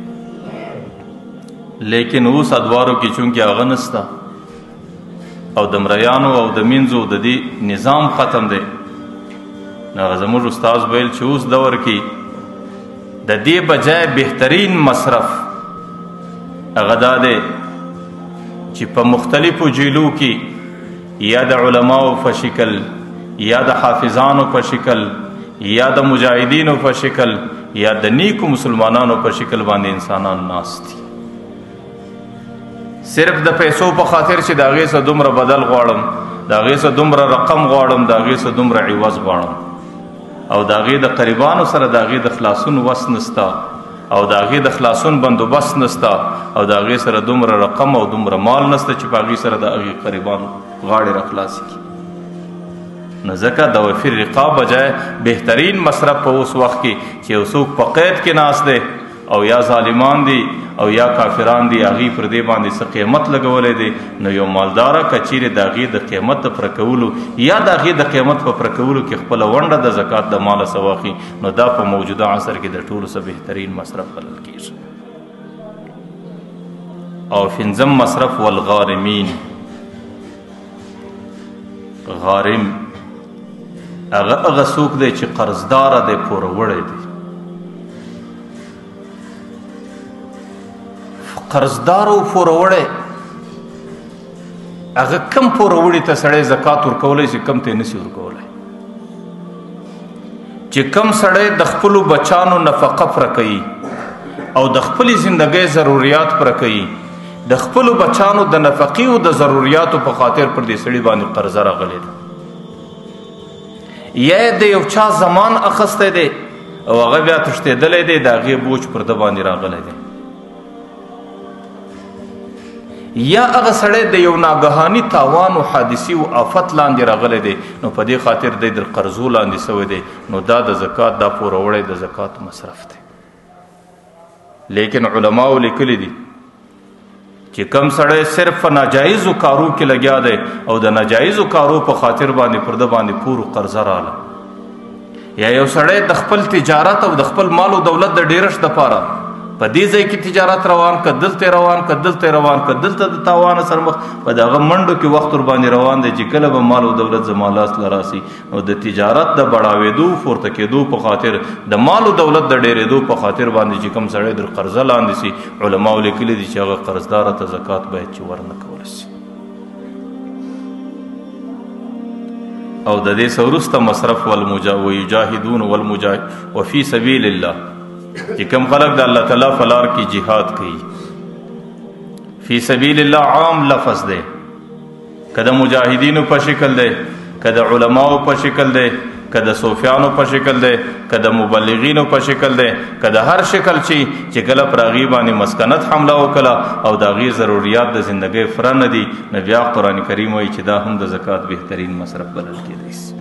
لیکن اوس ادوارو کې چونکې هغه نسته او د مریانو او د مینځو د دې نظام ختم دی، نو زموږ استاد ویل چې اوس دور کې د دې بجای بهترین مصرف هغه دا دی چې په مختلفو جیلو کې یا د علماو په شکل یا د حافظانو په شکل یا د مجاهدینو په شکل یا د نیکو مسلمانانو په شکل باندې انسانان ناست دي. صرف د پیسو په خاطر چې د هغې څه دومره بدل غواړم، د هغې څه دومره رقم غواړم، د هغې څه دومره عوض غواړم، او د هغې د قریبانو سره د هغې د خلاصون وس نسته او د هغې د خلاصون بندوبست نسته او د هغې سره دومره رقم او دومره مال نسته چې په هغې سره د هغې قریبانو غاړې راخلاصې کړي. نو ځکه د وفي الرقاب بجای بهترین مصرف په اوس وخت کې چې یو څوک په قید کې ناست دی او یا ظالمان دي او یا کافران دي، هغې پر دې باندې څه قیمت لګولی دی. نو یو مالداره که چیرې د هغې د قیمت د پوره کولو یا د هغې د قیمت په پوره کولو کې خپله ونډه د زکات د ماله څه واخلي، نو دا په موجوده عصر کې د ټولو څه بهترین مصرف بلل کېږي. او پنځم مصرف والغارمین. غارم هغه څوک دی چې قرضداره دی، پوروړی دی. قرضدار او پوروړی، هغه کم پوروړي ته سړی زکات ورکولی چې کم ته نشي ورکولی. چې کم سړی د خپلو بچانو نفقه پوره کوي او د خپلې زندګۍ ضروریات پوره کوي، د خپلو بچانو د نفقې او د ضروریاتو په خاطر پر دې سړي باندې قرضه راغلی ده، یا د یو چا زمان اخیستی دی او هغه بیا تښتېدلی دی، د هغې بوج پر ده باندې راغلی دی، یا هغه سړی د یو ناګهاني تاوان او حادثي او آفت لاندې راغلی دی، نو په دې خاطر دی د قرضو لاندې سوی دی، نو دا د زکات دا پوروړی د زکات مصرف دی. لیکن علماو لیکلی دي چې کم سړی صرف په ناجایزو کارو کې لګیا دی او د ناجایزو کارو په خاطر باندې پر ده باندې پورو قرضه راله، یا یو سړی د خپل تجارت او د خپل مال او دولت د ډیرښت دپاره په دې ځای کې تجارت روان که دلته روان که دلته روان که دلته د تاوانه سره مخ په دغه منډو کې وخت ور باندې روان دی چې کله به مال او دولت زما لاس له راسي، نو د تجارت د بړاوېدو پورته کېدو په خاطر د مال او دولت د ډېرېدو په خاطر باندې چې کوم سړی در قرضه لاندې سي، علماو لیکلي دي چې هغه قرضداره ته زکات باید چې ورنه کولی سي. او د دې څه وروسته مصرف ویجاهدون وفي سبیل الله، چې کوم خلق د الله تعالی په لار کې جهاد کوي. فی سبیل الله عام لفظ دی، که د مجاهدینو په شکل دی، که د علماو په شکل دی، که د صوفیانو په شکل دی، که د مبلغینو په شکل دی، که د هر شکل چې کله پر هغې باندې مسکنت حمله وکړه او د هغې ضروریات د زندګۍ پوره نه دي، نو بیا قرآن کریم وایي چې دا هم د زکات بهترین مصرف بلل کېدی شي.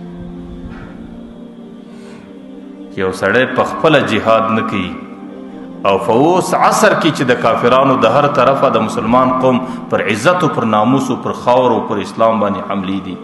یو سړی په خپله جهاد نه کوي او په اوس عصر کې چې د کافرانو د هر طرفه د مسلمان قوم پر عزت او پر ناموس او پر خاور او پر اسلام باندې حملې دي،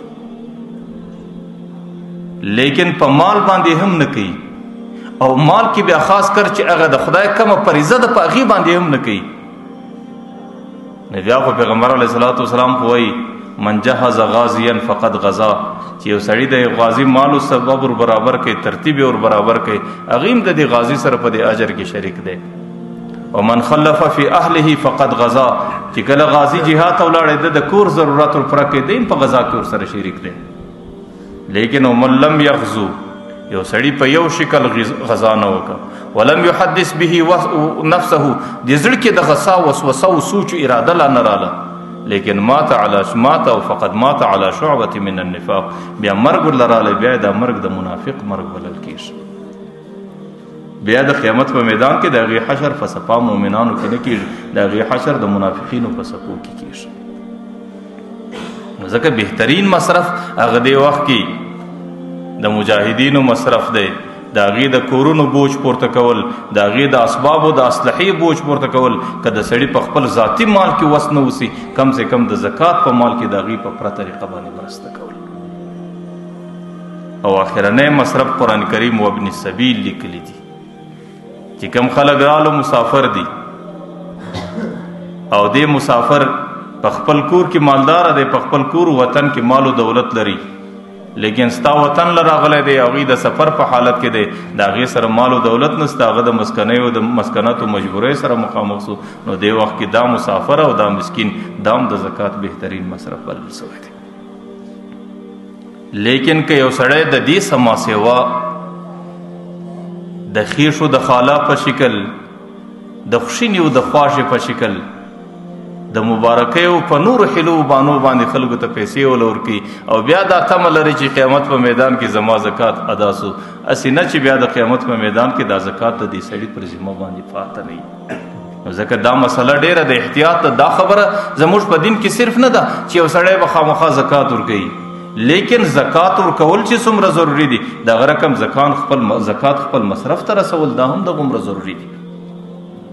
لیکن په مال باندې هم نه کوي، او مال کې بیا خاص کر چې هغه د خدای کومه فریضه ده په هغې باندې هم نه کوي. نو بیا خو پیغمبر علیه الصلاة والسلام خو وایي من جهز غازیا فقد غزا، چې یو سړي د غازی مالو سبب ور برابر کوي، ترتیب ور برابر کوي، هغه هم د دې غازی سره په دې اجر کې شریک دی. ومن خلف فی اهله فقد غزا، چې کله غازی جهاد ته ولاړی د کور ضرورت ور پوره کوي، دی په غزا کې ورسره شریک دی. لیکن ومن لم یغزو، یو سړي په یو شکل غزا نه وکړه، ولم یحدث به نفسه، د زړه کې د غصا وسوسه او سوچ اراده لا نه راله، لیکن مات او فقد مات على شعبة من النفاق، بیا مرګ ورلراله، بیا دا مرګ د منافق مرګ بلل کېږي. بیا د قیامت په میدان کې د هغې حشر په صفا مؤمنانو کې نه کېږي، د هغې حشر د منافقینو په صفو کې کېږي. نو ځکه بهترین مصرف هغه دې وخت کې د مجاهدینو مصرف دی، د هغې د کورونو بوج پورته کول، د هغې د اسبابو د اصلحې بوج پورته کول، که د سړي په خپل ذاتي مال کې وس نه وسي، کم سے کم د زکات په مال کې د هغې په پوره طریقه باندې مرسته کول. او آخرنی مصرف قرآن کریم وابن السبیل لیکلی دي، چې کم خلک رالو مسافر دي او دې مسافر په خپل کور کې مالدار دی، په خپل کور وطن کې مال او دولت لري، لیکن ستا وطن له راغلی دی، هغوی د سفر په حالت کې دی، د هغې سره مال او دولت نسته، هغه د مسکنیو د مسکنتو مجبورۍ سره مخامخ سو، نو دې وخت کې دا مسافر او دا مسکین دا هم د زکات بهترین مصرف بلل سوی دی. لیکن که یو سړی د دې سما سیوا د خیشو د خالا په شکل، د خوشینې او د خواشې په شکل، د مبارکۍ او په نورو حلو بانو باندې خلکو ته پیسې ولور کوي، او بیا دا تمه لري چې قیامت په میدان کې زما زکات ادا سو، هسې نه چې بیا د قیامت په میدان کې دا زکات د دې سړي پر ذمه باندې پاته نه وي. ځکه دا مسله ډېره د احتیاط ده. دا خبره زموږ په دین کې صرف نه ده چې یو سړی به خامخا زکات ورکوي، لیکن زکات ورکول چې څومره ضروری دي، دغه رقم زکات خپل مصرف ته رسول دا هم دغومره ضروری دي.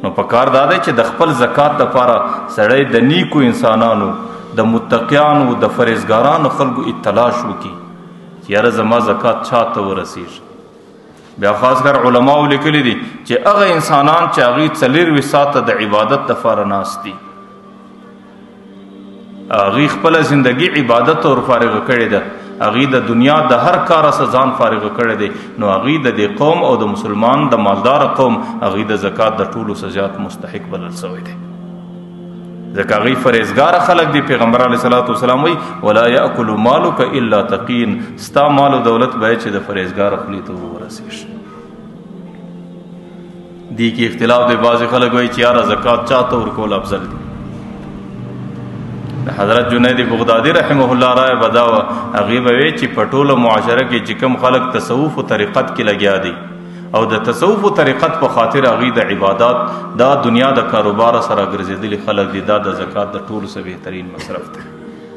نو پکار دا دی چې د خپل زکات دپاره سړی د نیکو انسانانو د متقیانو د فرهیزګارانو خلکو اطلاش وکړي چې یاره زما زکات چا ته ورسیږي. بیا خاص کر علماو لیکلی دي چې هغه انسانان چې هغوی 24 ساعته د عبادت دپاره ناست دي، هغوی خپله زندګي عبادت ور فارغه کړې ده، هغوی د دنیا د هر کار څخه ځان فارغه کړی دی، نو هغوی د دې قوم او د مسلمان د مالدار قوم هغوی د زکات د ټولو څه زیات مستحق بلل سوی دی، ځکه هغوی فرهیزګاره خلک دي. پیغمبر علیه صلات وسلام وایي ولا یأکل مالک الا تقین، ستا مال و دولت باید چې د فرهیزګاره خولې ته ورسېږي. دې کې اختلاف دی، بعضې خلک وایي چې یاره زکات چا ته ورکول افضل دي. د حضرت جنید بغدادي رحمه الله رایه به دا وه، هغې به وی چې په ټوله معاشره کې چې کوم خلک تصوف و طریقت کې لګیا دي او د تصوف و طریقت په خاطر هغوی د عبادات دا دنیا د کاروبار سره ګرځېدلي خلک دي، دا د زکات د ټولو څه بهترین مصرف دی.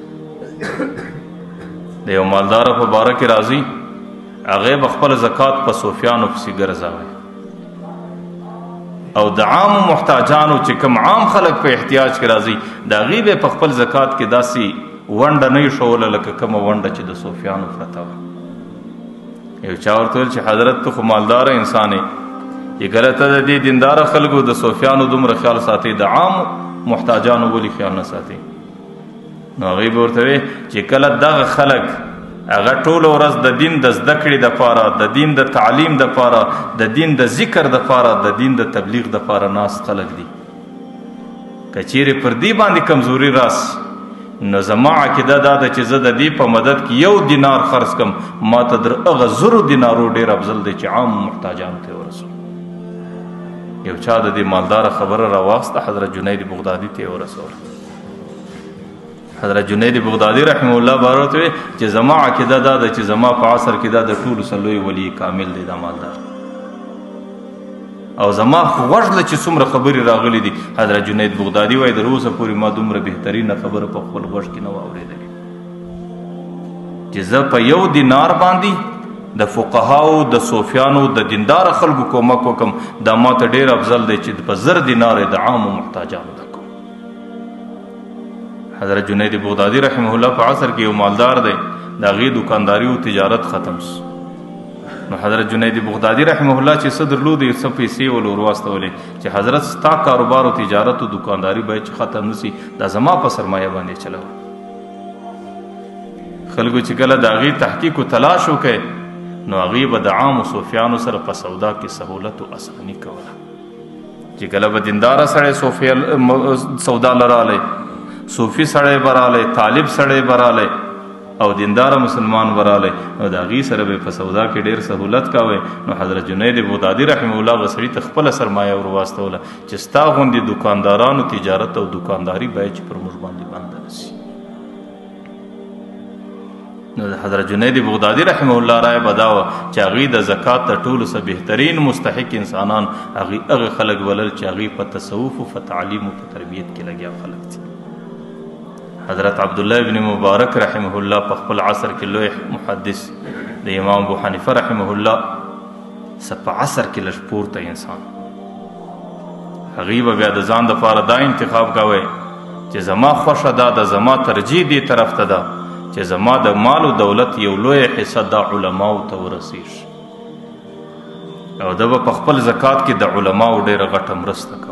د یو مالداره په باره کې راځي، هغې به خپل زکات په صوفیانو پسې ګرځوی او د عامو محتاجانو چې کوم عام خلک په احتیاج کې راځي د هغوی به په خپل زکات کې داسې ونډه نه ایښوله لکه کومه ونډه چې د صوفیانو پرته وه. یو چا ورته ویل چې حضرت ته خو مالداره انسان یې، چې کله ته د دې دینداره خلکو د صوفیانو دومره خیال ساتې، د عامو محتاجانو ولې خیال نه ساتې؟ نو هغوی به ورته وی چې کله دغه خلک هغه ټوله ورځ د دین د زده کړې دپاره، د دین د تعلیم دپاره، د دین د ذکر دپاره، د دین د تبلیغ دپاره ناست خلک دي، که چیرې پر دې باندې کمزوري راس، نو زما عقیده دا ده چې زه د دې په مدد کې 1 دینار خرڅ کم، ما ته در هغه 1000 دینارو ډېر افضل دی چې عام محتاجانو ته ورسوم. یو چا د دې مالداره خبره راواخسته، حضرت جنید بغدادي ته یې ورسوله. حضرت جنید بغدادي رحمه الله باره ورته وی چې زما عقیده دا ده چې زما په عصر کې دا د ټولو څه لوی ولی کامل دی دا مالدار، او زما غوږ له چې څومره خبرې راغلي دي، حضرت جنید بغدادي وایي تر اوسه پورې ما دومره بهترینه خبره په خپل غوږ کې نه وه اورېدلې چې زه په 1 دینار باندې د فقهاو د صوفیانو د دینداره خلکو کومک وکم، دا ما ته ډېر افضل دی چې په 1000 دینار د عامو محتاجانو ته کوم. حضرت جنید بغدادي رحمه الله په عصر کې یو مالدار دی، د هغې دکانداري او تجارت ختم سو. نو حضرت جنید بغدادي رحمه الله چې څه درلود یې څه پیسې ول ورواستولې چې حضرت ستا کاروبار او تجارت او دکانداري باید چې ختم نسی، دا زما په سرمایه باندې چلوه. خلکو چې کله د هغې تحقیق و تلاش وکړي، نو هغوی به د عامو صوفیانو سره په سودا کې سهولت او اساني کوله. چې کله به دینداره سړی سودا لرالی، صوفي سړی به رالی، طالب سړی به رالی او دینداره مسلمان به رالی، نو د هغې سره به په سودا کې ډېر سهولت کوی. نو حضرت جنید بغدادي رحمه الله هغه سړي ته خپله سرمایه ور واستوله چې ستا غوندې دکاندارانو تجارت او دکانداري باید چې پر موږ باندې بنده نه شي. نو د حضرت جنید بغدادي رحمه الله رایه به دا وه چې هغوی د زکات د ټولو څه بهترین مستحق انسانان هغوی هغه خلک بلل چې هغوی په تصوف و په تعلیم و په تربیت کې لګیا خلک دي. حضرت عبدالله ابن مبارک رحمه الله په خپل عصر کې لوی محدث، د امام ابو حنیفه رحمه الله څه په عصر کې لږ پورته انسان، هغوی به بیا د ځان دپاره دا انتخاب کوی چې زما خوښه دا ده، زما ترجیح دې طرف ته ده چې زما د مال و دولت یو لویه حصه دا علماو ته ورسیږي، او ده به په خپل زکات کې د علماو ډېره غټه مرسته کوله.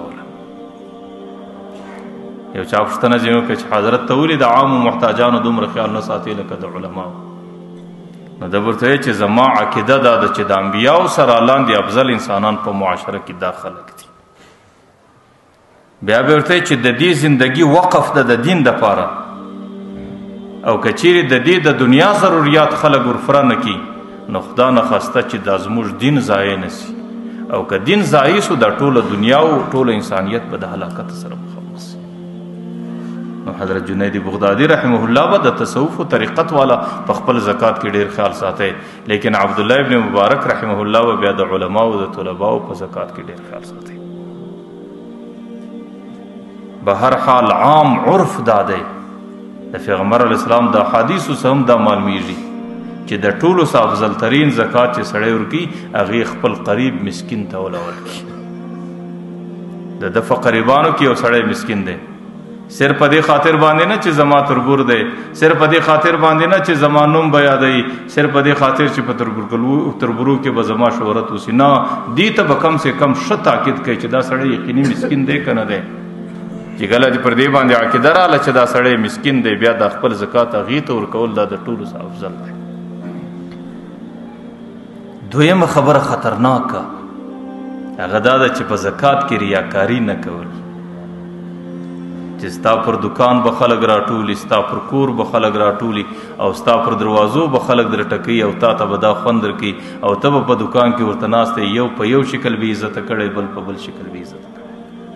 یو چا پوښتنه ځینې وکړه چې حضرت ته ولې د عامو محتاجانو دومره خیال نه ساتي لکه د علماو؟ نو ده ورته ویل چې زما عقیده دا ده چې د انبیاو سره لاندې افضل انسانان په معاشره کې دا خلک دي. بیا به ورته ویل چې د دې زندګي وقف ده د دین دپاره، او که چیرې د دې د دنیا ضروریات خلک ورفره نه کړي، نو خدا نخواسته چې دا زموږ دین ضایع نه سي، او که دین ضایع سو دا ټوله دنیا او ټوله انسانیت به د هلاکت سره مخامخ سي. نو حضرت جنید بغدادي رحمه الله به د تصوف و طریقت والا په خپل زکات کې ډېر خیال ساتي، لیکن عبدالله ابن مبارک رحمه الله به بیا د علماو او د طلباو په زکات کې ډېر خیال ساتي. به هر حال عام عرف دا دی، د پیغمبر علیه السلام د احادیثو څخه هم دا معلومیږي چې د ټولو څخه افضل ترین زکات چې سړی ورکړي هغې خپل قریب مسکین ته وله ورکړي. د فقریبانو کې یو سړی مسکین دی، صرف په دې خاطر باندې نه چې زما تربور دی، صرف په دې خاطر باندې نه چې زما نوم به یادوي، صرف په دې خاطر چې په تربورو کې به زما شهرت وسي، نه، دې ته به کم سے کم ښه تاکید کوي چې دا سړی یقیني مسکین دی که نه دی. چې کله چې پر دې باندې عقیده راغله چې دا سړی مسکین دی، بیا د خپل زکات هغې ته ورکول دا د ټولو څخه افضل دی. دویمه خبره خطرناکه هغه دا ده چې په زکات کې ریاکاري نه کول، چې ستا پر دکان به خلک راټولي، ستا پر کور به خلک راټولي، او ستا پر دروازو به خلک در ټکوي، او تا ته به دا خوند درکوي، او ته به په دکان کې ورته ناست یو په یو شکل به عزته کړی، بل په بل شکل به عزته کړی.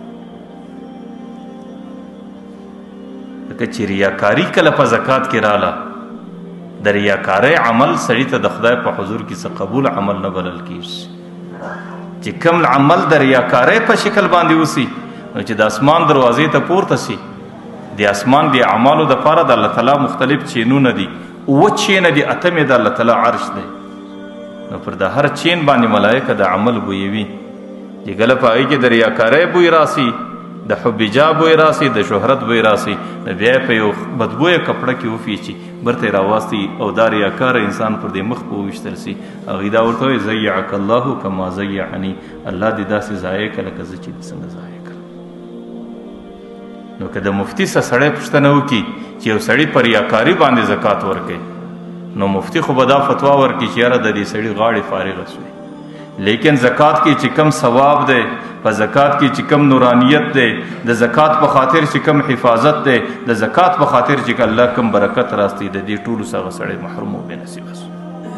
ځکه چې ریاکاري کله په زکات کې راله، د ریاکارۍ عمل سړي ته د خدای په حضور کې څه قبول عمل نه بلل کېږي. چې کوم عمل د ریاکارۍ په شکل باندې وسي، نو چې د اسمان دروازې ته پورته سي، د اسمان د اعمالو دپاره د الله تعالی مختلف چینونه دي، 9 چینه دي، 8 د الله تعالی عرش دی، نو پر د هر چین باندې ملایکه د عمل بویوي. چې کله په هغې کې د ریاکارۍ بوی راسي، د حب جا بوی راسي، د شهرت بوی راسي، نو بیا په یو بدبویه کپړه کې وفیچي، برته یې راواستي، او دا ریاکاره انسان پر دې مخ په وویشتل سي. هغې دا ورته وایي ضیعک الله کما ضیعنی، الله دې داسې ضایع کړه لکه زه چې دې څنګه ضایع کړم. نو که د مفتي څه سړی پوښتنه وکړي چې یو سړي په ریاکاري باندې زکات ورکوي، نو مفتي خو به دا فتوا ورکړي چې یاره د دې سړي غاړې فارغه شوې. لیکن زکات کې چې کم ثواب دی، په زکات کې چې کم نورانیت دی، د زکات په خاطر چې کم حفاظت دی، د زکات په خاطر چې الله کم برکت راستی، د دې ټولو څخه سړی محروم او بې نصیبه شو.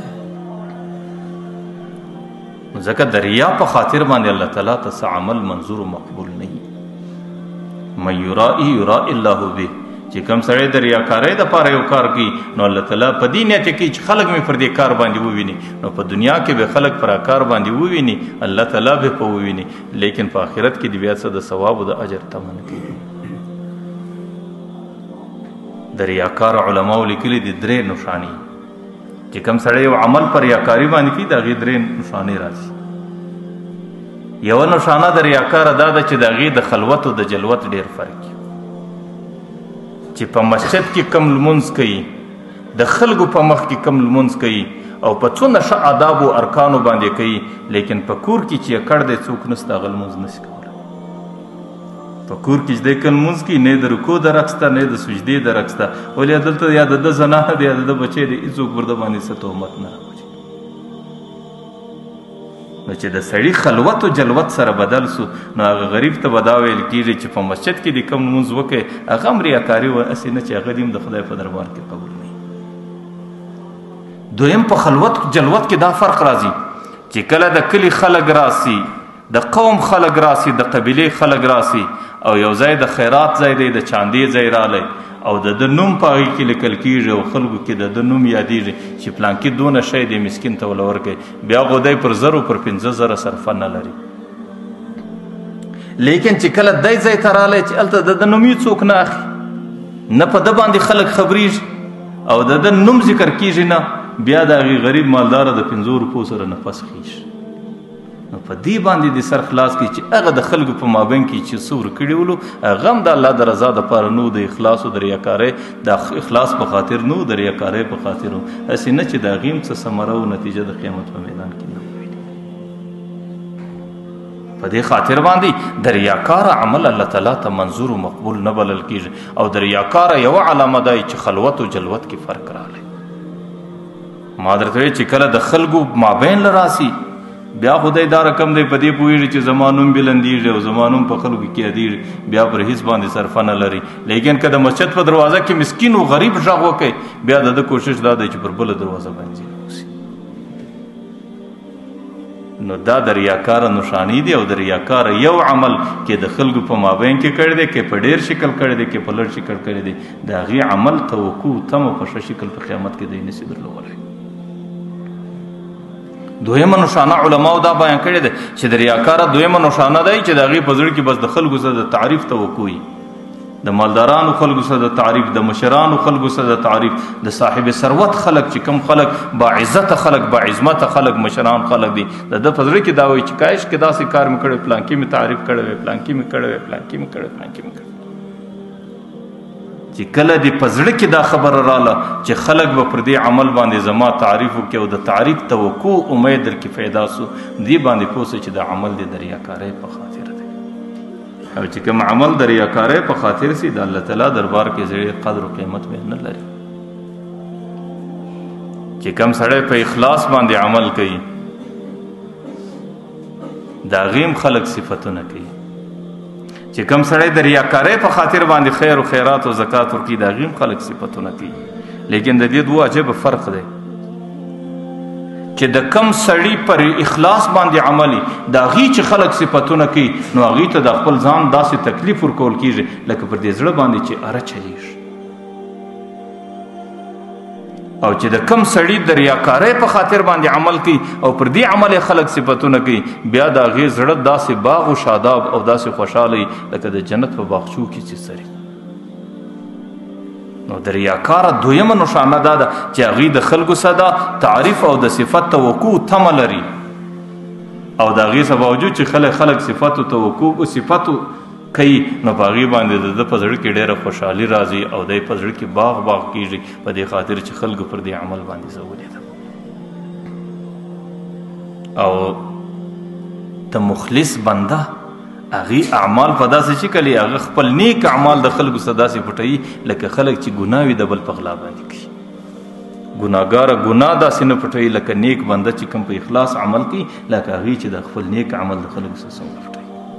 ځکه د ریا په خاطر باندې الله تعالی ته څه عمل منظور و مقبول نه وي. من یرائی یرائی الله به، چې کوم سړی د ریاکارۍ دپاره یو کار کوي، نو الله تعالی په دې نیت کوي چې خلک مې پر دې کار باندې وویني، نو په دنیا کې به خلک پر کار باندې وویني، الله تعالی به په وویني، لیکن په آخرت کې د بیا څه د ثواب او د اجر تمه نه کوي. د ریاکار علماو لیکلي دي 3 نښانې، چې کوم سړی یو عمل پر ریاکاري باندې کوي، د هغې 3 نښانې راځي. یوه نښانه د ریاکاره دا ده چې د هغې د خلوت او د جلوت ډېر فرق وي، چې په مسجد کې کم لمونځ کوي، د خلکو په مخ کې کم لمونځ کوي، او په څونه ښه آداب و ارکانو باندې کوي، لیکن په کور کې چې یې کړ دی څوک نسته هغه لمونځ نشي کولی. په کور کې چې دی که لمونځ کوي، نه د رکوع درک شته، نه د سجدې درک شته، ولې دلته یا د ده زنانه دی یا د ده بچی دی، هېڅوک پر ده باندې څه تهمت نه راوړي. نو چې د سړي خلوت او جلوت سره بدل سو، نو هغه غریب ته به دا ویل کېږي چې په مسجد کې دې کوم لمونځ وکړې، هغه هم ریاکاري وه، هسې نه چې هغه دې هم د خدای په دربار کې قبول نه وي. دویم په خلوت جلوت کې دا فرق راځي چې کله د کلي خلک راسي، د قوم خلک راسي، د قبیلې خلک راسي، او یو ځای د خیرات ځای دی، د چاندې ځای رالی، او د ده نوم په هغې کې لیکل کېږي، او خلکو کې د ده نوم یادېږي چې پلانکي دونه شی دی مسکین ته وله ورکوي، بیا خو دی پر 0 پر 15,000 صرفه نه لري. لیکن چې کله دی ځای ته رالی چې هلته د ده نوم څوک نه اخلي، نه په ده باندې خلک خبرېږي، او د ده نوم ذکر کېږي نه، بیا د هغې غریب مالداره د 50 روپو سره نفس خېږي. نو په دې باندې د سر خلاص کړي چې هغه د خلکو په مابین کې چې څه ورکړي ولو، هغه هم د الله د رضا دپاره نو، د اخلاص او د ریاکارۍ د اخلاص په خاطر نو، د ریاکارۍ په خاطر و، هسې نه چې د هغې هم څه ثمره او نتیجه د قیامت په میدان کې نه وویني. په دې خاطر باندې د ریاکاره عمل الله تعالی ته منظور و مقبول نه بلل کېږي. او د ریاکاره یوه علامه دا چې خلوت او جلوت کې فرق راغلی. ما درته ویل چې کله د خلکو مابین له راسي، بیا خدای دا رقم دی په دې پوهېږي چې زما نوم بلندېږي او زما نوم په خلکو کې یادېږي، بیا پر هېڅ باندې صرفه نه لري. لیکن که د مسجد په دروازه کې مسکین و غریب غږ وکړي، بیا د ده کوشش دا دی چې پر بله دروازه باندې ځینې وسي. نو دا د ریاکاره نښانې دي، او د ریاکاره یو عمل کې د خلکو په مابین کې کړی دی، کې په ډېر شکل کړی دی، کې په لږ شکل کړی دی، د هغې عمل توقع تمه په ښه شکل په قیامت کې دی نشي درلودلی. دویمه نښانه علماو دا بیان کړې ده چې د ریاکاره دویمه نښانه دی چې د هغې په زړه کې بس د خلکو سره د تعریف توقع وي، د مالدارانو خلکو سره د تعریف، د مشرانو خلکو سره د تعریف، د صاحب ثروت خلک چې کم خلک با عزت خلک، با عظمت خلک، مشران خلک دي، د په زړه کې دا وایي چې کاش کې داسې کار مې کړی، پلان کې مې تعریف کړی وی، پلان کې مې کړی وی، پلان کې مې کړی، پلان کې مې کړی. چې کله دې په زړه کې دا خبره رااله چې خلک به پر دې عمل باندې زما تعریف وکړي او د تعریف توقع امید درکې پیدا سو، دې باندې پوه سه چې دا عمل دې د ریاکارۍ په خاطر دی. او چې کوم عمل د ریاکارۍ په خاطر سي د الله تعالی دربار کې زړه قدر او قیمت به نه لري. چې کوم سړی په اخلاص باندې عمل کوي دا غیم خلق صفتونه کوي. چې کوم سړی د ریاکارۍ په خاطر باندې خیر او خیرات او زکات ورکوي دا غیم خلق صفتونه کوي. لیکن د دې دوه عجب فرق دی چې د کم سړی پر اخلاص باندې عملي دا غي چې خلق صفتونه کوي نو هغه ته د خپل ځان داسې تکلیف ورکول کیږي لکه پر دې زړه باندې چې اره چلیږي. او چې د کم سړی د ریاکارۍ په خاطر باندې عمل کوي او پر دې عمل خلق صفتونه کوي بیا دا غي زړه داسې باغ او شاداب او داسې خوشحالي لکه د جنت په باغچو کې چې سري. نو د ریاکار دویمه نشانه دا ده چې هغه د خلکو صدا تعریف او د صفت توقع تم لري او دا غي سبا وجود چې خلک صفت او توقع او صفت کوي نو باغی باندې د په زړه کې ډېره خوشحالي راځي او د په زړه کې باغ کیږي په دې خاطر چې خلکو پر دې عمل باندې زولې ده. او د مخلص بنده هغه اعمال په داسې شکل هغه خپل نیک اعمال د خلکو صدا سي پټي لکه خلک چې ګناوي د بل په غلا باندې کوي. ګناګار ګناه داسې نه پټي لکه نیک بنده چې کوم په اخلاص عمل کوي لکه هغه چې د خپل نیک عمل د خلکو سره پټي.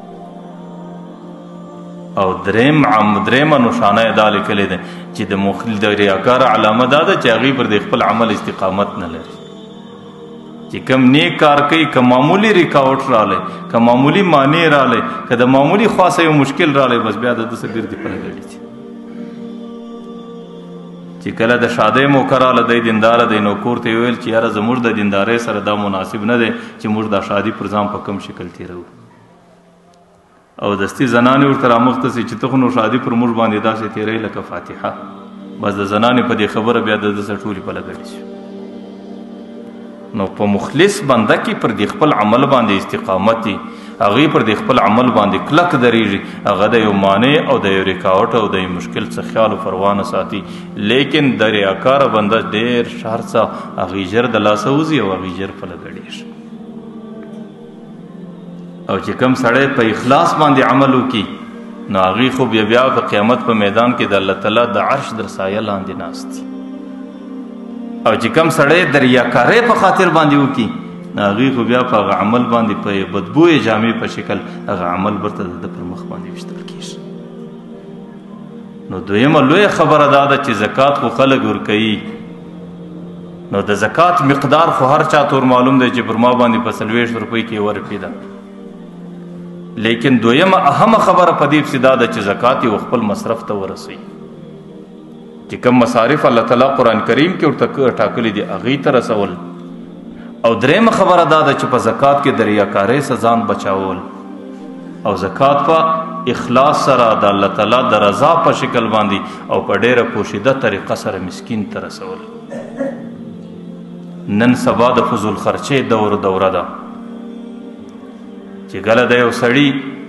او درېمه نشانه دا لیکلې ده چې د مخل د ریاکار علامه دا ده چې هغه پر د خپل عمل استقامت نه لري. چې کم نیک کار کوي که معمولی ریکاوټ رااله که معمولی معنی رااله که د معمولی خاصه یو مشکل رااله بس بیا د دسه ګرځي په لګړي چې کله د شاده مو کراله د دیندار د نو کور ته ویل چې یاره زموږ د دیندارۍ سره دا مناسب نه دی چې موږ د شادي پر ځان په کم شکل تیرو او دستی زنانې ورته رامخته سي چې ته خو نو شادي پر موږ باندې داسې تیرې لکه فاتحه بس د زنانې په دې خبره بیا د دسه ټولي په لګړي. نو په مخلص بنده کې پر دې خپل عمل باندې استقامت دي هغه پر دې خپل عمل باندې کلک درېږي هغه د یو معنی او د یو ریکاوټ او د مشکل څخه خیال او پروا نه ساتي. لیکن د ریاکار بنده ډېر شرڅه هغه جر د لاسه وځي او هغه جر په لګړي. او چې کوم سړی په اخلاص باندې عمل وکړي نو هغه خو بیا په قیامت په میدان کې د الله تعالی د عرش در سایه لاندې ناست. او چې کوم سړی د ریاکارۍ په خاطر باندې وکړي نو هغه خو بیا په هغه عمل باندې په بدبوې جامې په شکل هغه عمل برته د پر مخ باندې وشتل کېږي. نو دویمه لویه خبره دا ده چې زکات خو خلک ورکوي نو د زکات مقدار خو هر چا ته معلوم دی چې پر ما باندې په 40 روپۍ کې ورپی ده. لیکن دویمه اهمه خبره په دې ابتدا ده چې زکات یې خپل مصرف ته ورسوي چې کوم مصارف الله تعالی قرآن کریم کې ورته ټاکلي دي هغې ته رسول. او درېیمه خبره دا ده چې په زکات کې د ریاکارۍ څخه ځان بچاول او زکات په اخلاص سره د الله تعالی د رضا په شکل باندې او په ډېره پوشیده طریقه سره مسکین ته رسول. نن سبا د فضول خرچې دوره ده چې کله د یو سړي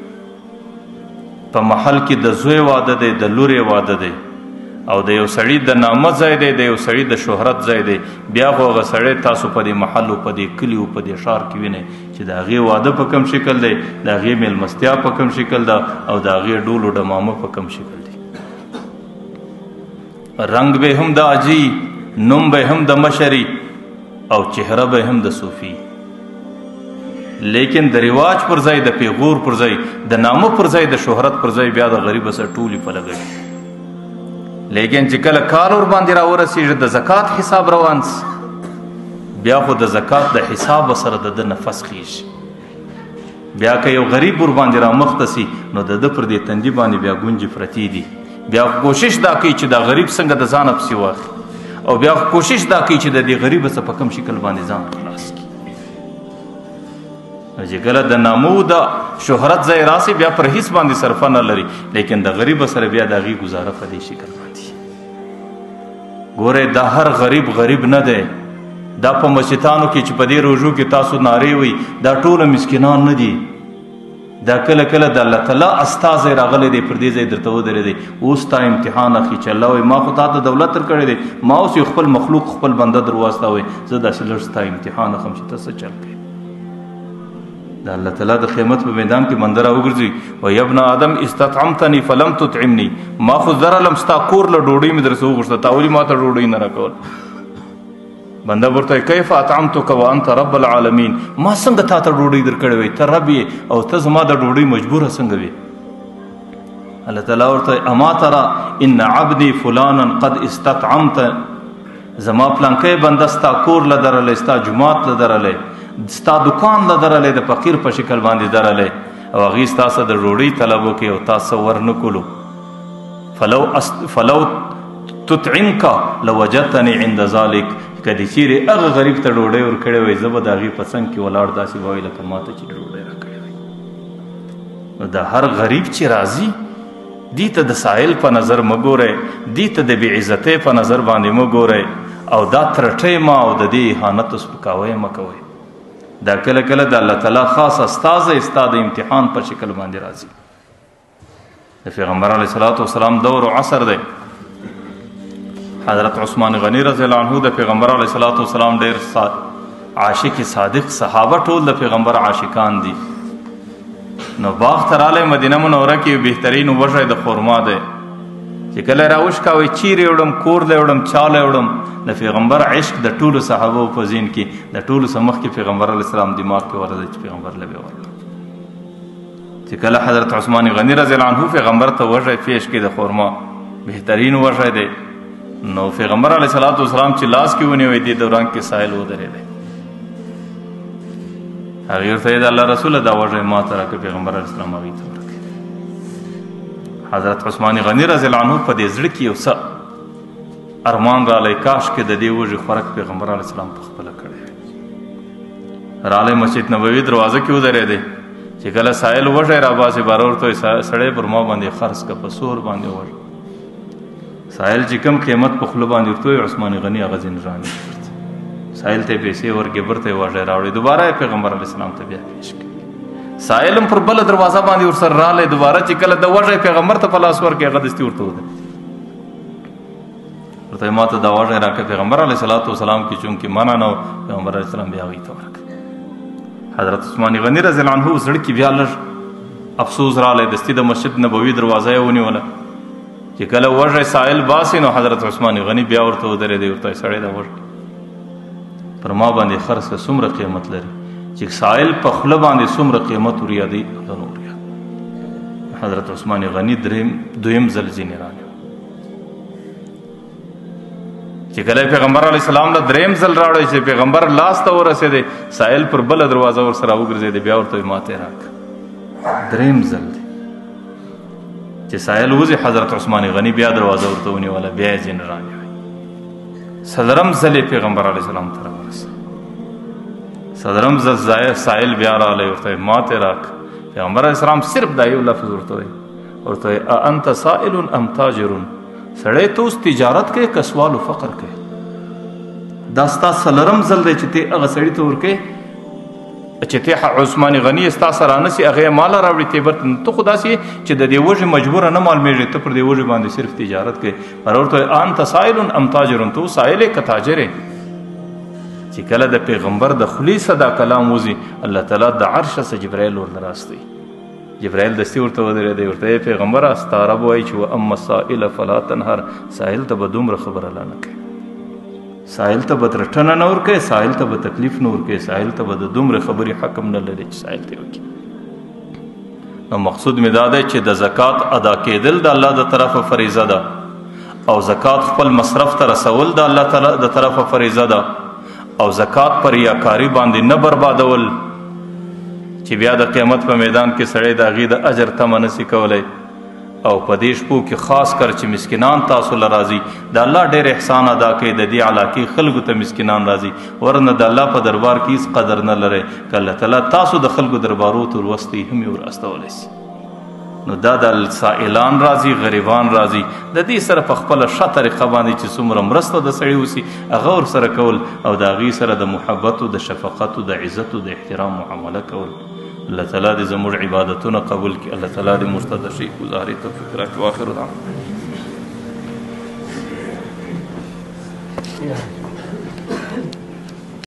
په محل کې د زوی واده دی د لورې واده دی او د یو سړي د نامه ځای دی د یو سړي د شهرت ځای دی بیا خو هغه سړی تاسو په دې محل او په دې کلي او په دې ښار کې وینئ چې د هغې واده په کوم شکل دی د هغې میلمستیا په کوم شکل ده او د هغې ډول و ډمامه په کوم شکل دی. رنګ به هم د عاجي نوم به هم د مشري او چهره به هم د صوفي. لیکن د رواج پر ځای د پیغور پر ځای د نامه پر ځای د شهرت پر ځای بیا د غریب سره ټولي په لګړي. لیکن چې کله کار ور باندې راورسېږي د زکات حساب روان بیا خو د زکات د حساب سره د نفس خیږي. بیا که یو غریب ور باندې رامخته سي نو د پر دې تندي باندې بیا ګونجې پرتې دي. بیا کوشش دا کوي چې دا غریب څنګه د ځانه پسې واخلي او بیا کوشش دا کوي چې د دې غریب څخه په کوم شکل باندې ځان خلاص کړي. چې کله د نامو د شهرت ځای راسي بیا پر هیڅ باندې صرفه نه لري، لیکن د غریب سره بیا د هغې ګزاره په دې شکل باندې. ګورئ دا هر غریب نه دی، دا په مسجدانو کې چې په دې روژو کې تاسو نارې وئ دا ټوله مسکینان نه دي، دا کله کله د الله تعالی استازی راغلی دی پر دې ځای درته ودرېدی، اوس تا امتحان اخلي چې الله وایي ما خو تا ته دولت درکړی دی، ما اوس یو خپل مخلوق خپل بنده در واستوئ، زه داسې لږ ستا امتحان اخلم چې ته څه چل کوې. د الله تعالی د قیامت په میدان کې بنده راوګرځي وایي ابن آدم استطعمتني فلم تطعمني، ما خو ضرلم ستا کور له ډوډۍ مې درڅه وغوښته، تا ولې ما ته ډوډۍ نه راکول؟ بنده ورته کیف اطعمتک وانت رب العالمین، ما څنګه تا ته ډوډۍ درکړې وی، ته رب یې او ته زما د ډوډۍ مجبوره څنګه وې؟ الله تعالی ورته اما ترى ان عبدي فلانا قد استطعمت، زما پلانکی بنده ستا کور له درلی، ستا جومات له درلی، ستا دکان له درلی، د فقیر په شکل باندې درلی، او هغې ستا څه د ډوډۍ طلب وکړي او تا څه ورنه کولو. فلو تطعمک لوجدتني عند ذلك، که دې چیرې هغه غریب ته ډوډۍ ورکړې وی زه به د هغې په څنګ کې ولاړ داسې به وایي لکه ما ته چې ډوډۍ راکړې وی. نو د هر غریب چې راځي دې ته د سائل په نظر مه ګورئ، دې ته د بې عزتۍ په نظر باندې مه ګورئ، او دا ترټۍ ما او د دې اهانت او سپکاوی مه کوئ. دا کله کله د الله تعالی خاص استازی ستا د امتحان په شکل باندې راځي. د پیغمبر علیه الصلاة والسلام دور و عصر دی. حضرت عثمان غنی رضی الله عنه د پیغمبر علیه الصلاة والسلام ډېر عاشق صادق صحابه ټول د پیغمبر عاشقان دي. نو باغ ته رالی مدینه منوره کې بهترین وږی د خرما دی چې کله راوشکاوی چیرې وړم کور لی وړم چا لی وړم، د پیغمبر عشق د ټولو صحابو په ذهن کې د ټولو څه مخکې پیغمبر علیه السلام دماغ کې ورځي چې پیغمبر له به ورکړو. چې کله حضرت عثمان غنی رضی الله عنه پیغمبر ته وږی پیش کړي د خرما بهترین وږی دی، نو پیغمبر علیه الصلاة والسلام چې لاس کې ونیوی دې دوران کې سایل ودرېدی، هغې ورته د الله رسوله دا وږی ما ته راکړه، پیغمبر علیه السلام هغې ته ورکړي. حضرت عثمان غنی رضی الله عنه په دې زړه کې یو څه ارمان رالی کاش کې د دې وږي خوراک پیغمبر علیه السلام په خپله کړی رالی مسجد نبوي دروازه کې ودرېدی چې کله سایل وږی راباسي باره ورته وایي سړی پر ما باندې خرڅ که په سور باندې وږي. سایل چې کوم قیمت په خوله باندې ورته وایي عثمان غني هغه ځینې رانیږي، سایل ته پیسې ورکړې برته یې وږی راوړی، دوباره یې پیغمبر علیه السلام ته بیا پیش کړي. سایل هم پر بله دروازه باندې ورسره رالی، دوباره چې کله د وږی پیغمبر ته په لاس ورکړي هغه دستي ورته ودرېد، ورته ما ته دا وږی راکړه. پیغمبر علیه الصلاة والسلام کې چونکې منع نه و، پیغمبر علیه السلام بیا هغوی ته ورکړه. حضرت عثمان غني رضی الله عنه زړه کې بیا لږ افسوس رالی، دستي د مسجد نبوي دروازه یې ونیوله. چې کله وږی سائل باسي نو حضرت عثمان غني بیا ورته ودرېدی، ورته وایي سړی دا وږی پر ما باندې خرڅ که څومره قیمت لري، چې سائل په خوله باندې څومره قیمت وریادی الله نه وریاد. حضرت عثمان غني دویم ځل ځینې رانیو. چې کله پیغمبر علیه السلام له دریم ځل راوړی چې پیغمبر لاس ته ورسېدی، سائل پر بله دروازه ورسره وګرځېدی، بیا ورته وایي ما ته یې راکړه. دریم ځل دی چې سائل وځي، حضرت عثمان غني بیا دروازه ورته ونیوله، بیا یې ځینې رانیوی. څلورم ځل یې پیغمبر علیه السلام ته راورسېد، څلورم ځل سائل بیا رالی، ورته وایي ما ته یې راکړه. پیغمبر علیه السلام صرف دا یو لفظ ورته وایي، ورته وایي اانت سائل ام تاجر، سړی ته اوس تجارت کوې که سوال و فقر کوې؟ دا ستا څلورم ځل دی چې ته هغه سړي ته ورکوې چې ته عثمان غني ستا سره رانسي، هغه یې ماله راوړي ته برته، ته خو داسې یې چې د دې وږي مجبوره نه معلومېږي، ته پر دې وږي باندې صرف تجارت کوې. هغه ورته وایي انت سائل ام تاجر، ته سائل یې که تاجر یې؟ چې کله د پیغمبر د خولې څخه دا کلام وځي، الله تعالی د عرشه څخه جبرایل ورله راستوي. جبرائیل دستی ورته ودرېدی، ورته یې پیغمبره ستا رب وایي چې واما السائل فلا تنهر، سائل ته به دومره خبره لا نه کوې، سائل ته به رټنه نه ورکوې، سائل ته به تکلیف نه ورکوې، سائل ته به د دومره خبرې حق هم نه لري چې سائل ته وکړي. نو مقصود مې دا دی چې د زکات ادا کېدل د الله د طرفه فریضه ده، او زکات خپل مصرف ته رسول د الله تعالی د طرفه فریضه ده، او زکات پر ریاکاري باندې نه بربادول چې بیا د قیامت په میدان کې سړی د هغې د اجر تمه نسي کولی، او په دې شپو کې خاص کر چې مسکینان تاسو له راځي د الله ډېر احسان ادا کوي د دې علاقې خلکو ته مسکینان راځي ورنه د الله په دربار کې هیڅ قدر نه لري که الله تعالی تاسو د خلکو دربارو ته وروستئ هم یې ور استولی شي نو دا د سائلان راځي غریبان راځي د دې سره په خپله ښه طریقه باندې چې څومره مرسته د سړي وسي هغه ورسره کول او د هغې سره د محبتو د شفقتو د عزتو د احترام معامله کول الله تعالی دې زموږ عبادتونه قبول کړي الله تعالی دې موږ ته د ښې ګزارې توفیق راکړي واخر دعوانا